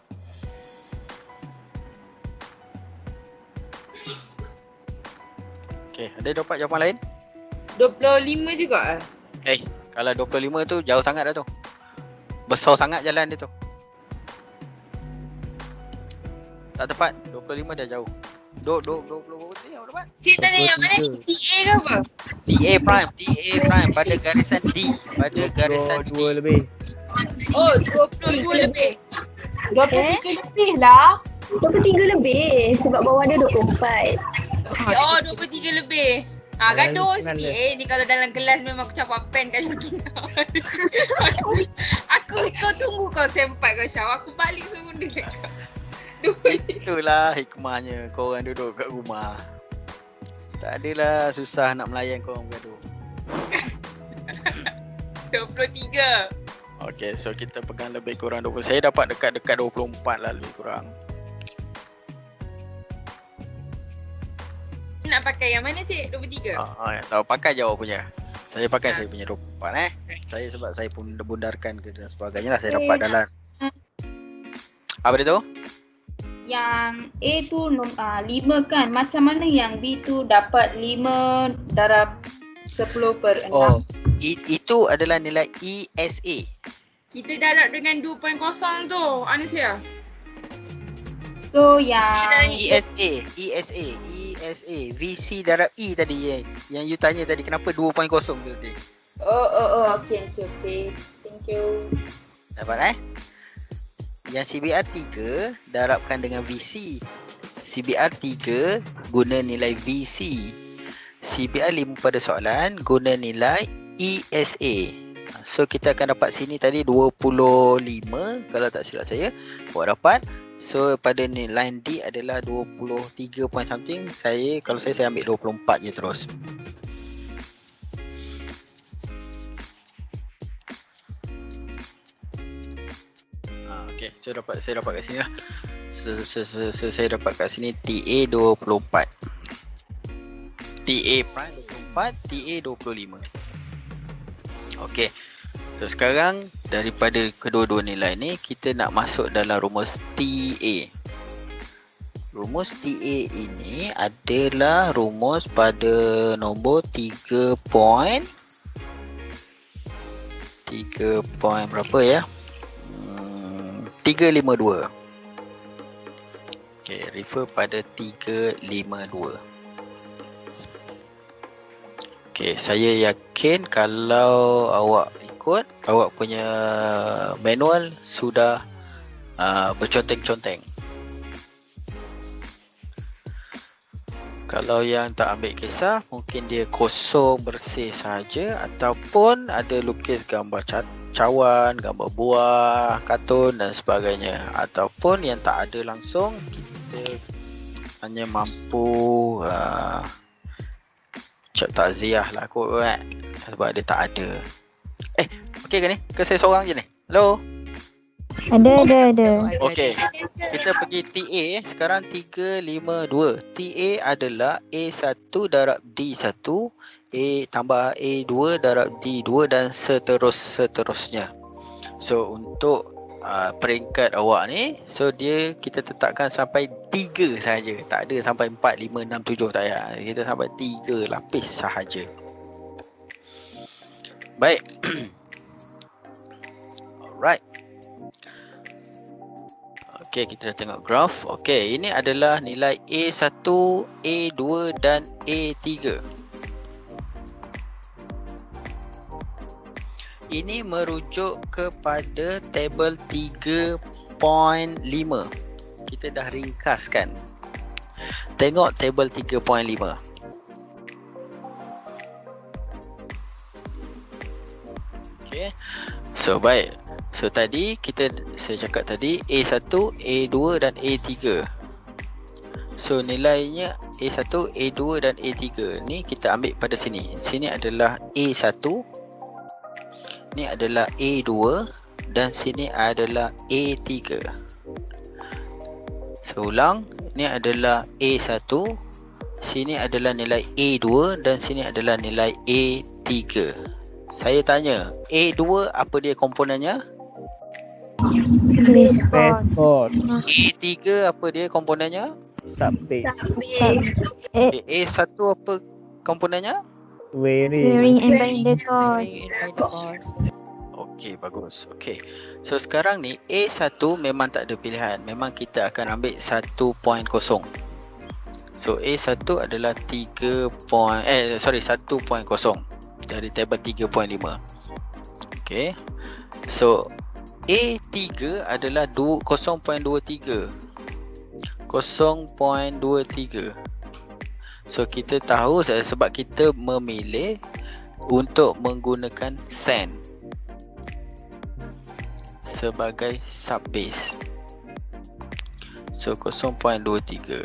[SPEAKER 1] Okey, ada dapat jawapan lain?
[SPEAKER 2] dua puluh lima juga.
[SPEAKER 1] Eh, kalau dua puluh lima tu jauh sangat dah tu. Besar sangat jalan dia tu. Tak tepat, dua puluh lima dah jauh. dua puluh, dua puluh, dua puluh ni dapat.
[SPEAKER 2] Cik tanya yang mana ni? T A ke apa?
[SPEAKER 1] T A prime, T A prime pada garisan D, pada garisan D.
[SPEAKER 6] Dua lebih.
[SPEAKER 2] Oh, dua puluh dua lebih.
[SPEAKER 5] dua puluh tiga lebih lah.
[SPEAKER 7] dua puluh tiga lebih sebab bawah dia dua puluh empat.
[SPEAKER 2] Oh, dua puluh tiga lebih. Ha, gaduh
[SPEAKER 6] Kenal
[SPEAKER 2] sikit.
[SPEAKER 6] dia.
[SPEAKER 2] Eh, ni kalau dalam kelas memang aku campak pen kat Syakina. aku, aku, kau tunggu kau sempat kau Syah. Aku balik suruh dia cakap.
[SPEAKER 1] Itulah hikmahnya korang duduk kat rumah. Tak adalah susah nak melayan korang bergaduh.
[SPEAKER 2] dua puluh tiga.
[SPEAKER 1] Okay, so kita pegang lebih kurang dua puluh. Saya dapat dekat-dekat dua puluh empat lah lebih kurang.
[SPEAKER 2] Nak pakai yang mana cik? dua puluh tiga?
[SPEAKER 1] Ah, ah, tahu pakai jawab punya. Saya pakai saya punya dua puluh empat eh. Saya sebab saya pun bundarkan ke dan sebagainya lah saya dapat dalam. Apa dia tu?
[SPEAKER 8] Yang A tu uh, lima kan. Macam mana yang B tu dapat lima darab sepuluh per enam?
[SPEAKER 1] Oh, it, itu adalah nilai E S A.
[SPEAKER 2] Kita darab dengan dua titik kosong tu, Anusia.
[SPEAKER 8] So yang
[SPEAKER 1] E S A, E S A, E S A, V C darab E tadi yang, yang you tanya tadi kenapa dua titik kosong tu tadi.
[SPEAKER 8] Oh oh oh okey okey. Thank you.
[SPEAKER 1] Dapat eh? Yang C B R tiga darabkan dengan V C. C B R tiga guna nilai V C. C B R lima pada soalan guna nilai E S A. So kita akan dapat sini tadi dua puluh lima kalau tak silap saya. Awak dapat. So pada ni line D adalah dua puluh tiga point something. Saya kalau saya saya ambil dua puluh empat je terus. Ah okey, saya dapat saya dapat kat sini lah. So, so, so, so, saya dapat kat sini T A dua puluh empat. T A prime dua puluh empat, T A dua puluh lima. Okey. So sekarang daripada kedua-dua nilai ni kita nak masuk dalam rumus T A. Rumus T A ini adalah rumus pada nombor tiga point tiga point berapa ya? Hmm, tiga lima dua. Okey, refer pada tiga lima dua. Okey, saya yakin kalau awak ikut, awak punya manual sudah uh, berconteng-conteng. Kalau yang tak ambil kisah, mungkin dia kosong bersih saja ataupun ada lukis gambar cawan, gambar buah, kartun dan sebagainya. Ataupun yang tak ada langsung, kita hanya mampu uh, cak takziah lah kot eh. Sebab dia tak ada. Eh, okey ke ni? Ke saya seorang je ni? Hello?
[SPEAKER 3] Ada, ada, ada.
[SPEAKER 1] Okey. Kita pergi T A eh. Sekarang tiga lima dua. T A adalah A satu darab D satu, A tambah A dua darab D dua dan seterus-seterusnya. So untuk uh, peringkat awak ni, so dia kita tetapkan sampai tiga saja. Tak ada sampai empat, lima, enam, tujuh tak payah. Kita sampai tiga lapis sahaja. Baik. Alright. Okey, kita dah tengok graf. Okey, ini adalah nilai A satu, A dua dan A tiga. Ini merujuk kepada tabel tiga point lima. Kita dah ringkaskan. Tengok tabel tiga point lima. Okay. So baik. So tadi kita saya cakap tadi A satu, A dua dan A tiga. So nilainya A satu, A dua dan A tiga. Ni kita ambil pada sini. Sini adalah A satu. Ni adalah A dua dan sini adalah A tiga. Seulang, ni adalah A satu, sini adalah nilai A dua dan sini adalah nilai A tiga. Saya tanya, A dua apa dia komponennya?
[SPEAKER 3] Base
[SPEAKER 6] Base
[SPEAKER 3] course.
[SPEAKER 6] course.
[SPEAKER 1] A tiga apa dia komponennya?
[SPEAKER 6] Sub base.
[SPEAKER 3] Eh,
[SPEAKER 1] A satu apa komponennya?
[SPEAKER 6] Wearing.
[SPEAKER 3] Wearing and buying the course.
[SPEAKER 1] Okey, bagus. Okey. So sekarang ni A satu memang tak ada pilihan. Memang kita akan ambil satu titik kosong. So A satu adalah tiga point eh sorry satu titik kosong dari tabel tiga point lima. Okey. So A tiga adalah kosong titik dua tiga. kosong titik dua tiga. So kita tahu sebab kita memilih untuk menggunakan sen sebagai subbase. So kosong titik dua tiga.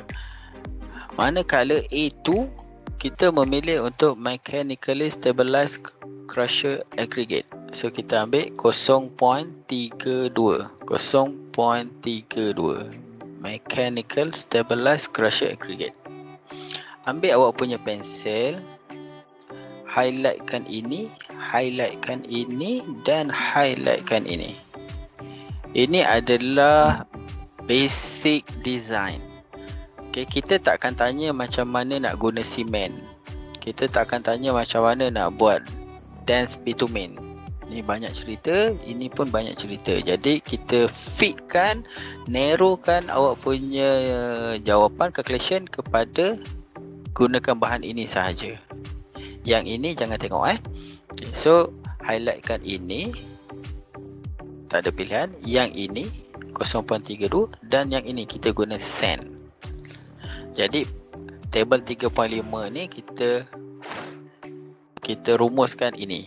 [SPEAKER 1] Manakala A dua kita memilih untuk mechanically stabilized crusher aggregate. So kita ambil kosong perpuluhan tiga dua. kosong perpuluhan tiga dua. Mechanical stabilized crusher aggregate. Ambil awak punya pensel, highlightkan ini, highlightkan ini dan highlightkan ini. Ini adalah basic design. Okay, kita tak akan tanya macam mana nak guna simen. Kita tak akan tanya macam mana nak buat dense bitumen. Ni banyak cerita, ini pun banyak cerita. Jadi kita fitkan, narrowkan awak punya jawapan calculation kepada gunakan bahan ini sahaja. Yang ini jangan tengok eh. Okay, so highlightkan ini. Tak ada pilihan. Yang ini kosong perpuluhan tiga dua dan yang ini kita guna sand. Jadi table tiga perpuluhan lima ni kita kita rumuskan ini.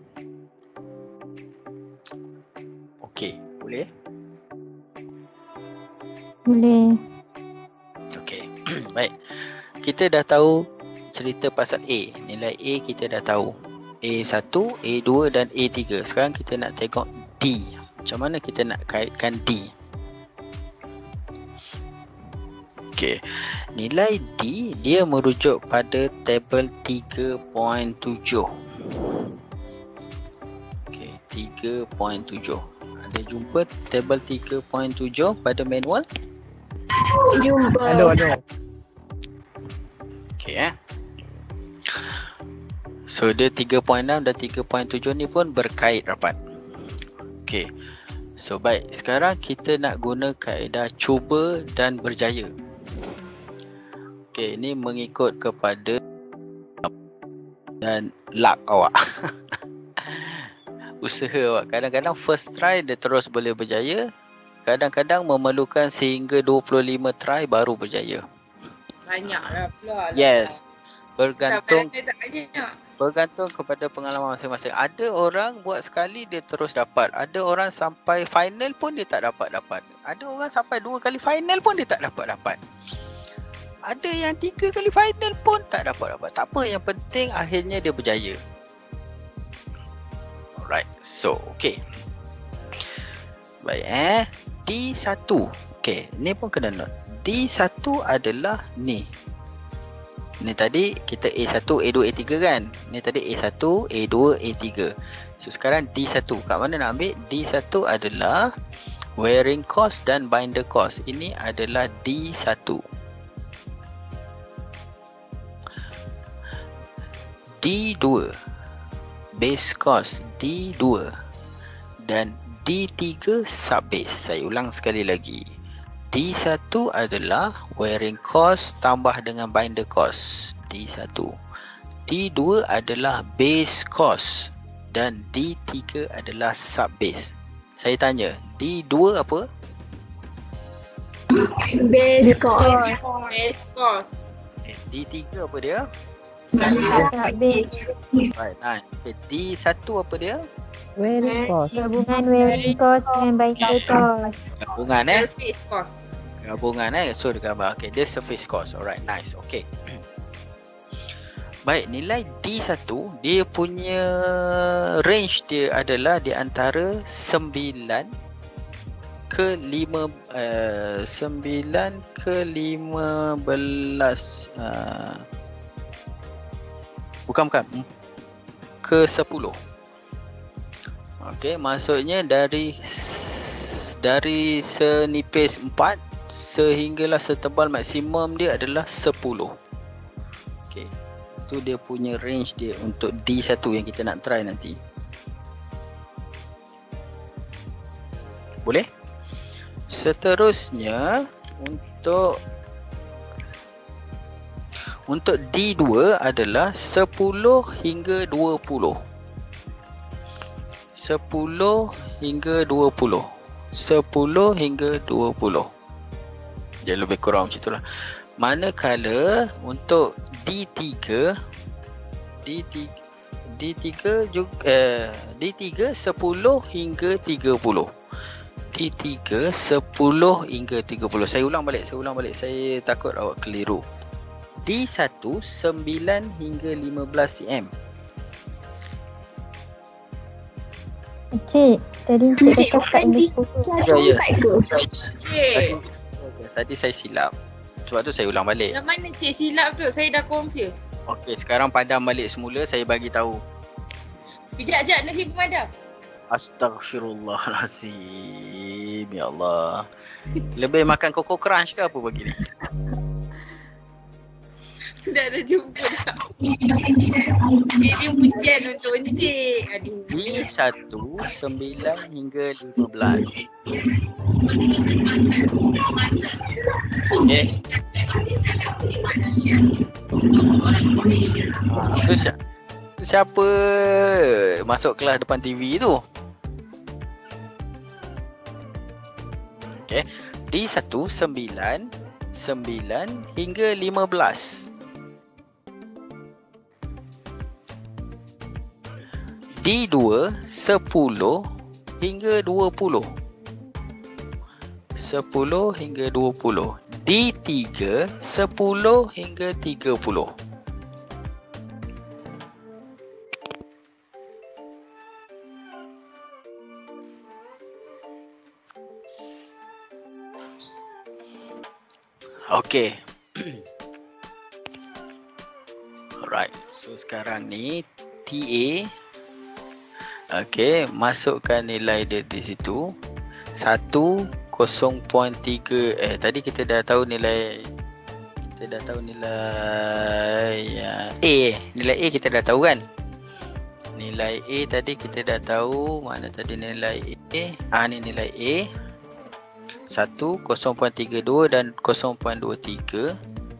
[SPEAKER 1] Okey, boleh?
[SPEAKER 3] Boleh.
[SPEAKER 1] Okey. Baik. Kita dah tahu cerita pasal A. Nilai A kita dah tahu. A satu, A dua dan A tiga. Sekarang kita nak tengok D. Macam mana kita nak kaitkan D? Okey. Nilai D dia merujuk pada tabel tiga perpuluhan tujuh. Okey, tiga perpuluhan tujuh. Ada jumpa tabel tiga perpuluhan tujuh pada manual?
[SPEAKER 7] Jumpa.
[SPEAKER 6] Ada, ada.
[SPEAKER 1] Okey eh. So dia tiga perpuluhan enam dan tiga perpuluhan tujuh ni pun berkait rapat. Okey. So baik, sekarang kita nak guna kaedah cuba dan berjaya. Okey, ini mengikut kepada dan luck awak. Usaha awak. Kadang-kadang first try dia terus boleh berjaya. Kadang-kadang memerlukan sehingga dua puluh lima try baru berjaya.
[SPEAKER 2] Banyaklah pula.
[SPEAKER 1] Yes. Bergantung
[SPEAKER 2] Tak banyak.
[SPEAKER 1] bergantung kepada pengalaman masing-masing. Ada orang buat sekali dia terus dapat. Ada orang sampai final pun dia tak dapat-dapat. Ada orang sampai dua kali final pun dia tak dapat-dapat. Ada yang tiga kali final pun tak dapat-dapat. Tak apa, yang penting akhirnya dia berjaya. Alright, so okay. Baik eh, D satu. Okay, ni pun kena note. D satu adalah ni. Ni tadi kita A satu, A dua, A tiga kan. Ni tadi A satu, A dua, A tiga. So sekarang D satu. Kat mana nak ambil? D satu adalah wearing cost dan binder cost. Ini adalah D satu. D dua base cost D dua dan D tiga sub base. Saya ulang sekali lagi. D satu adalah wearing cost tambah dengan binder cost D satu. D dua adalah base cost dan D tiga adalah sub base. Saya tanya, D dua apa?
[SPEAKER 7] Base cost.
[SPEAKER 2] Base cost.
[SPEAKER 1] Okay, D tiga apa dia?
[SPEAKER 3] Tak base.
[SPEAKER 1] Right, nice. Okay, D satu apa dia?
[SPEAKER 6] Wearing cost.
[SPEAKER 3] Gabungan wearing cost dengan binder cost.
[SPEAKER 1] Gabungan eh?
[SPEAKER 2] Surface cost.
[SPEAKER 1] Gabungan eh. So dia gambar. Okay, dia surface cost. Alright, nice. Okay. Baik, nilai D satu dia punya range dia adalah di antara sembilan ke lima uh, sembilan ke lima belas uh, bukan bukan ke sepuluh. Okey, maksudnya dari dari senipis empat sehinggalah setebal maksimum dia adalah sepuluh. Okey. Itu dia punya range dia untuk D satu yang kita nak try nanti. Boleh? Seterusnya untuk Untuk D dua adalah sepuluh hingga dua puluh. sepuluh hingga dua puluh. sepuluh hingga dua puluh. Dia lebih kurang macam itulah. Manakala untuk D tiga D tiga D tiga juga eh, D tiga sepuluh hingga tiga puluh. D tiga sepuluh hingga tiga puluh. Saya ulang balik, saya ulang balik. Saya takut awak keliru. D satu sembilan hingga lima belas sentimeter.
[SPEAKER 3] Cik, tadi Cik
[SPEAKER 7] Encik
[SPEAKER 3] cakap kat
[SPEAKER 7] bukan
[SPEAKER 3] English
[SPEAKER 7] teacher
[SPEAKER 3] photo.
[SPEAKER 7] atau
[SPEAKER 1] Ya, ya.
[SPEAKER 7] empat ke?
[SPEAKER 2] Cik,
[SPEAKER 1] Tadi, tadi saya silap. Sebab tu saya ulang balik.
[SPEAKER 2] yang mana cik silap tu? Saya dah confused.
[SPEAKER 1] Okey, sekarang padam balik semula, saya bagi tahu.
[SPEAKER 2] Kejap, kejap. Nasi pemadam.
[SPEAKER 1] Astaghfirullahalazim. Ya Allah. Lebih makan Coco Crunch ke apa pagi ni?
[SPEAKER 2] Dah dah jumpa dah. Ini hujan untuk encik. Aduh.
[SPEAKER 1] Di satu, sembilan hingga lima belas. Okey. Ha, tu siapa, tu siapa masuk kelas depan T V tu? Okey. Di satu, sembilan, sembilan hingga lima belas. Di dua, sepuluh hingga dua puluh. Sepuluh hingga dua puluh. Di tiga, sepuluh hingga tiga puluh. Okey. Alright, so sekarang ni T A. Okey, masukkan nilai dia di situ. satu kosong perpuluhan tiga. Eh, tadi kita dah tahu nilai. Kita dah tahu nilai uh, A. Nilai A kita dah tahu kan? Nilai A tadi kita dah tahu. Mana tadi nilai A? Ah, ni nilai A. satu kosong perpuluhan tiga dua dan kosong perpuluhan dua tiga.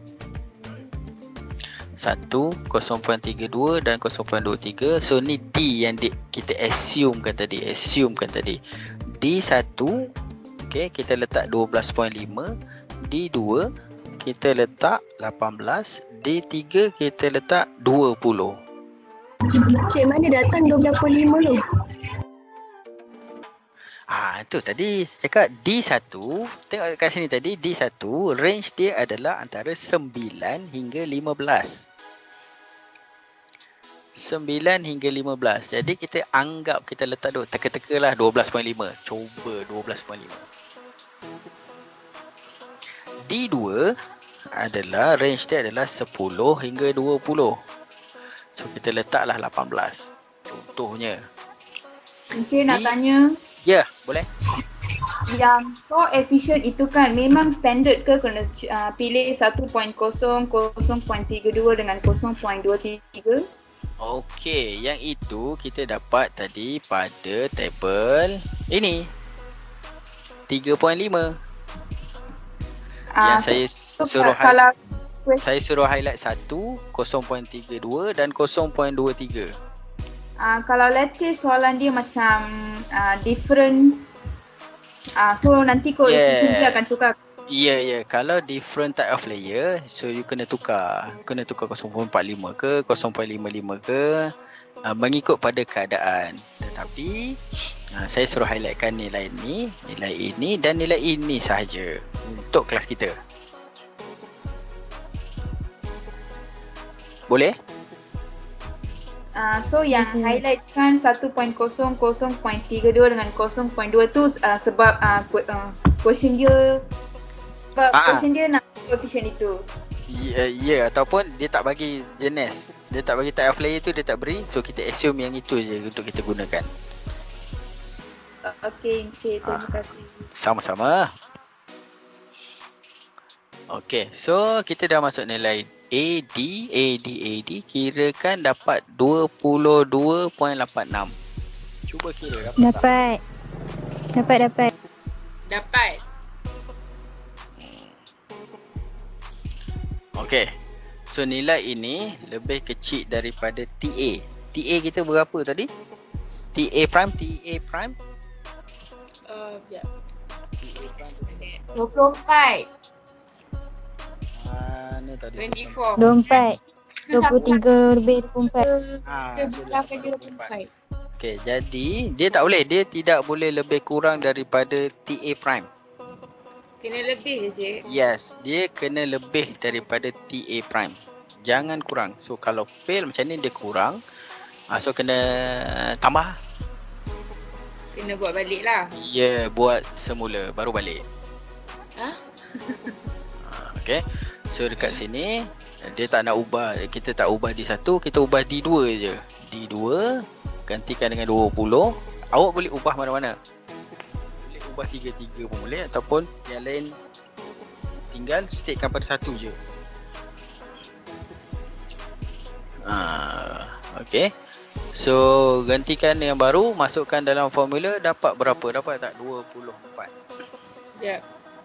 [SPEAKER 1] satu kosong perpuluhan tiga dua dan kosong perpuluhan dua tiga. So ni D yang di, kita assume kan tadi, assume kan tadi. D satu, okey, kita letak dua belas perpuluhan lima. D dua kita letak lapan belas. D tiga kita letak dua puluh.
[SPEAKER 7] Cik mana datang dua belas perpuluhan lima tu?
[SPEAKER 1] Ah, tu tadi cakap D satu. Tengok kat sini tadi D satu, range dia adalah antara sembilan hingga lima belas. sembilan hingga lima belas. Jadi kita anggap kita letak dulu teka-teka lah dua belas perpuluhan lima. Cuba dua belas perpuluhan lima. D dua adalah range dia adalah sepuluh hingga dua puluh. So kita letaklah lapan belas. Contohnya.
[SPEAKER 8] Encik nak
[SPEAKER 1] Di-
[SPEAKER 8] tanya,
[SPEAKER 1] Ya, yeah, boleh.
[SPEAKER 8] yang coefficient itu kan memang standard ke kena uh, pilih satu perpuluhan kosong, kosong perpuluhan tiga dua dengan kosong perpuluhan dua tiga?
[SPEAKER 1] Okey, yang itu kita dapat tadi pada tabel ini. tiga perpuluhan lima. Yang saya
[SPEAKER 8] so,
[SPEAKER 1] suruh
[SPEAKER 8] kalau
[SPEAKER 1] highlight, saya suruh highlight satu, kosong perpuluhan tiga dua dan kosong perpuluhan dua tiga.
[SPEAKER 8] uh, kalau let's say soalan dia macam uh, different, uh, so nanti coefficient
[SPEAKER 1] Yeah.
[SPEAKER 8] dia akan tukar.
[SPEAKER 1] Ya, yeah, ya. Yeah. Kalau different type of layer, so you kena tukar. Kena tukar kosong perpuluhan empat lima ke, kosong perpuluhan lima lima ke, uh, mengikut pada keadaan. Tetapi uh, saya suruh highlightkan nilai ni, nilai ini dan nilai ini sahaja untuk kelas kita. Boleh?
[SPEAKER 8] Uh, so yang
[SPEAKER 3] Okay.
[SPEAKER 8] highlight kan satu perpuluhan kosong, kosong perpuluhan tiga dua dengan kosong perpuluhan dua tu uh, sebab uh, qu- uh, question dia sebab
[SPEAKER 1] Ah.
[SPEAKER 8] question dia nak coefficient itu.
[SPEAKER 1] Ya, yeah, yeah, ataupun dia tak bagi jenis. Dia tak bagi type of layer tu, dia tak beri. So kita assume yang itu je untuk kita gunakan.
[SPEAKER 8] Uh, okay, Encik, terima
[SPEAKER 1] Ah.
[SPEAKER 8] kasih.
[SPEAKER 1] Sama-sama. Okey, so kita dah masuk nilai A D, A D, A D. Kirakan dapat dua puluh dua perpuluhan lapan enam. Cuba kira dapat tak?
[SPEAKER 3] Dapat. Dapat, dapat.
[SPEAKER 2] Dapat.
[SPEAKER 1] Okey. So nilai ini lebih kecil daripada T A. T A kita berapa tadi? T A prime, T A prime.
[SPEAKER 2] Uh, sekejap.
[SPEAKER 1] T A prime.
[SPEAKER 5] dua puluh empat.
[SPEAKER 1] Mana tadi?
[SPEAKER 2] dua puluh empat.
[SPEAKER 3] dua puluh empat. dua puluh tiga lebih dua puluh empat.
[SPEAKER 1] Ah,
[SPEAKER 5] Kita
[SPEAKER 1] so
[SPEAKER 5] bilangkan dia
[SPEAKER 1] dua
[SPEAKER 5] dua
[SPEAKER 1] puluh
[SPEAKER 5] puluh
[SPEAKER 1] empat.
[SPEAKER 5] empat.
[SPEAKER 1] Okey, jadi dia tak boleh. Dia tidak boleh lebih kurang daripada T A prime.
[SPEAKER 2] Kena lebih je, cik.
[SPEAKER 1] Yes, dia kena lebih daripada T A prime. Jangan kurang. So kalau fail macam ni dia kurang. Ah, so kena tambah.
[SPEAKER 2] Kena buat balik lah.
[SPEAKER 1] Ya, yeah, buat semula baru balik.
[SPEAKER 2] Ha?
[SPEAKER 1] Okay. So dekat sini dia tak nak ubah, kita tak ubah D satu, kita ubah D dua je. D dua gantikan dengan dua puluh. Awak boleh ubah mana-mana. Boleh ubah tiga tiga pun boleh, ataupun yang lain tinggal statekan pada satu je. Ah, okay. So gantikan yang baru, masukkan dalam formula, dapat berapa? Dapat tak? dua puluh empat.
[SPEAKER 2] Ya.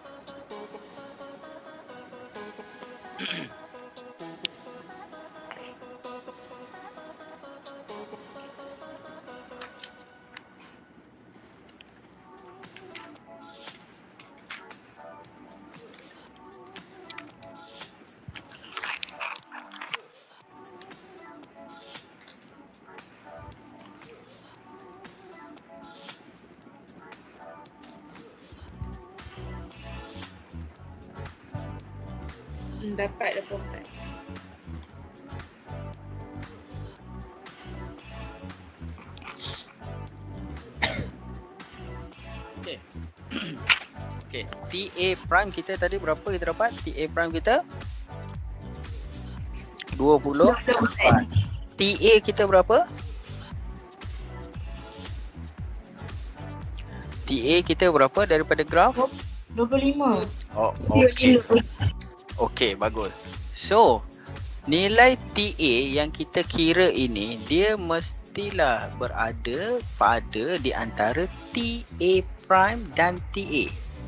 [SPEAKER 2] Hmm, dapat dua puluh empat.
[SPEAKER 1] Okay. Okay, T A prime kita tadi berapa kita dapat? T A prime kita dua puluh empat. T A kita berapa? T A kita berapa daripada graf?
[SPEAKER 5] dua puluh lima.
[SPEAKER 1] Oh, okey. Okey, bagus. So, nilai T A yang kita kira ini, dia mestilah berada pada di antara T A prime dan T A.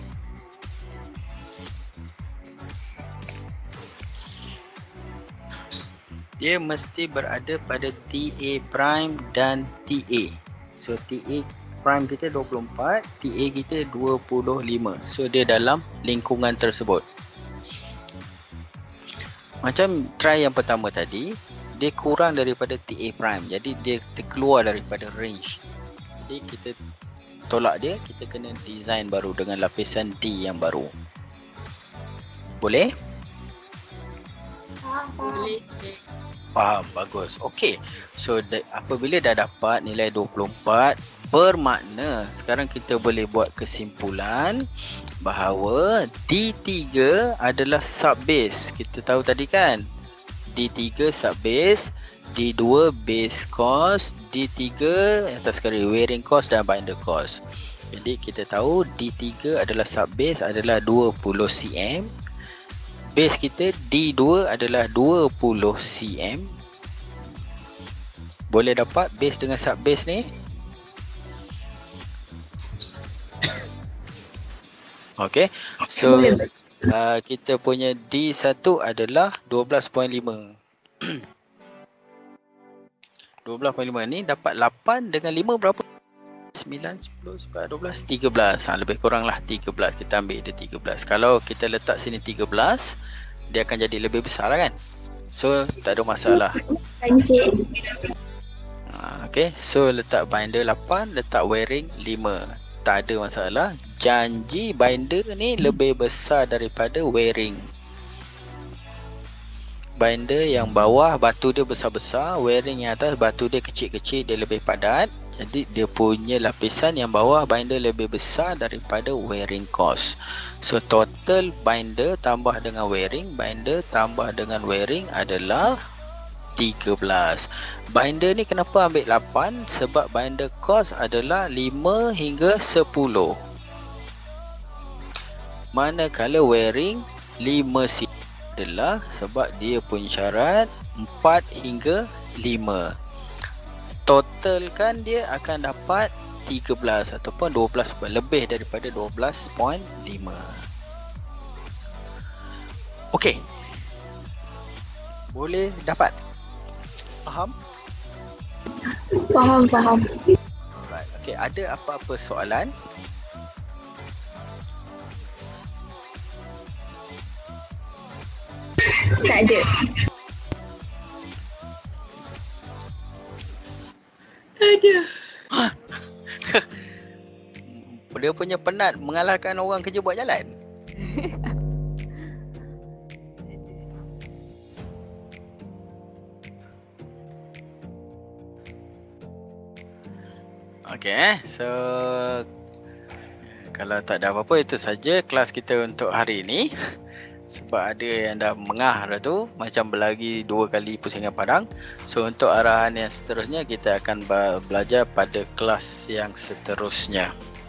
[SPEAKER 1] Dia mesti berada pada T A prime dan T A. So, T A prime kita dua puluh empat, T A kita dua puluh lima. So, dia dalam lingkungan tersebut. Macam try yang pertama tadi, dia kurang daripada T A prime. Jadi dia terkeluar daripada range. Jadi kita tolak dia, kita kena design baru dengan lapisan D yang baru. Boleh?
[SPEAKER 2] Boleh.
[SPEAKER 1] Faham, bagus. Okey. So da- apabila dah dapat nilai dua puluh empat, bermakna sekarang kita boleh buat kesimpulan bahawa D tiga adalah subbase. Kita tahu tadi kan? D tiga subbase, D dua base cost, D tiga atas sekali wearing cost dan binder cost. Jadi kita tahu D tiga adalah subbase adalah dua puluh sentimeter. Base kita D dua adalah dua puluh sentimeter. Boleh dapat base dengan subbase ni? Okay, so uh, kita punya D satu adalah dua belas perpuluhan lima. dua belas perpuluhan lima ni dapat lapan dengan lima berapa? sembilan, sepuluh, sebelas, dua belas, tiga belas. Ha, lebih kurang lah tiga belas. Kita ambil dia tiga belas. Kalau kita letak sini tiga belas, dia akan jadi lebih besar lah kan? So, tak ada masalah. Ha, okay, so letak binder lapan, letak wearing lima. Tak ada masalah. Janji binder ni lebih besar daripada wearing. Binder yang bawah batu dia besar-besar, wearing yang atas batu dia kecil-kecil, dia lebih padat. Jadi dia punya lapisan yang bawah binder lebih besar daripada wearing cost. So total binder tambah dengan wearing, binder tambah dengan wearing adalah tiga belas. Binder ni kenapa ambil lapan? Sebab binder cost adalah lima hingga sepuluh. Manakala wearing lima sentimeter adalah sebab dia punya syarat empat hingga lima. Total kan dia akan dapat tiga belas ataupun dua belas, lebih daripada dua belas perpuluhan lima. Okey. Boleh dapat? Faham?
[SPEAKER 7] Faham, faham.
[SPEAKER 1] Right. Okey, ada apa-apa soalan?
[SPEAKER 7] Tak ada.
[SPEAKER 2] Tak ada.
[SPEAKER 1] Dia punya penat mengalahkan orang kerja buat jalan. Okay eh. So kalau tak ada apa-apa, itu saja kelas kita untuk hari ini. Sebab ada yang dah mengah dah tu, macam berlari dua kali pusingan padang. So untuk arahan yang seterusnya, kita akan belajar pada kelas yang seterusnya.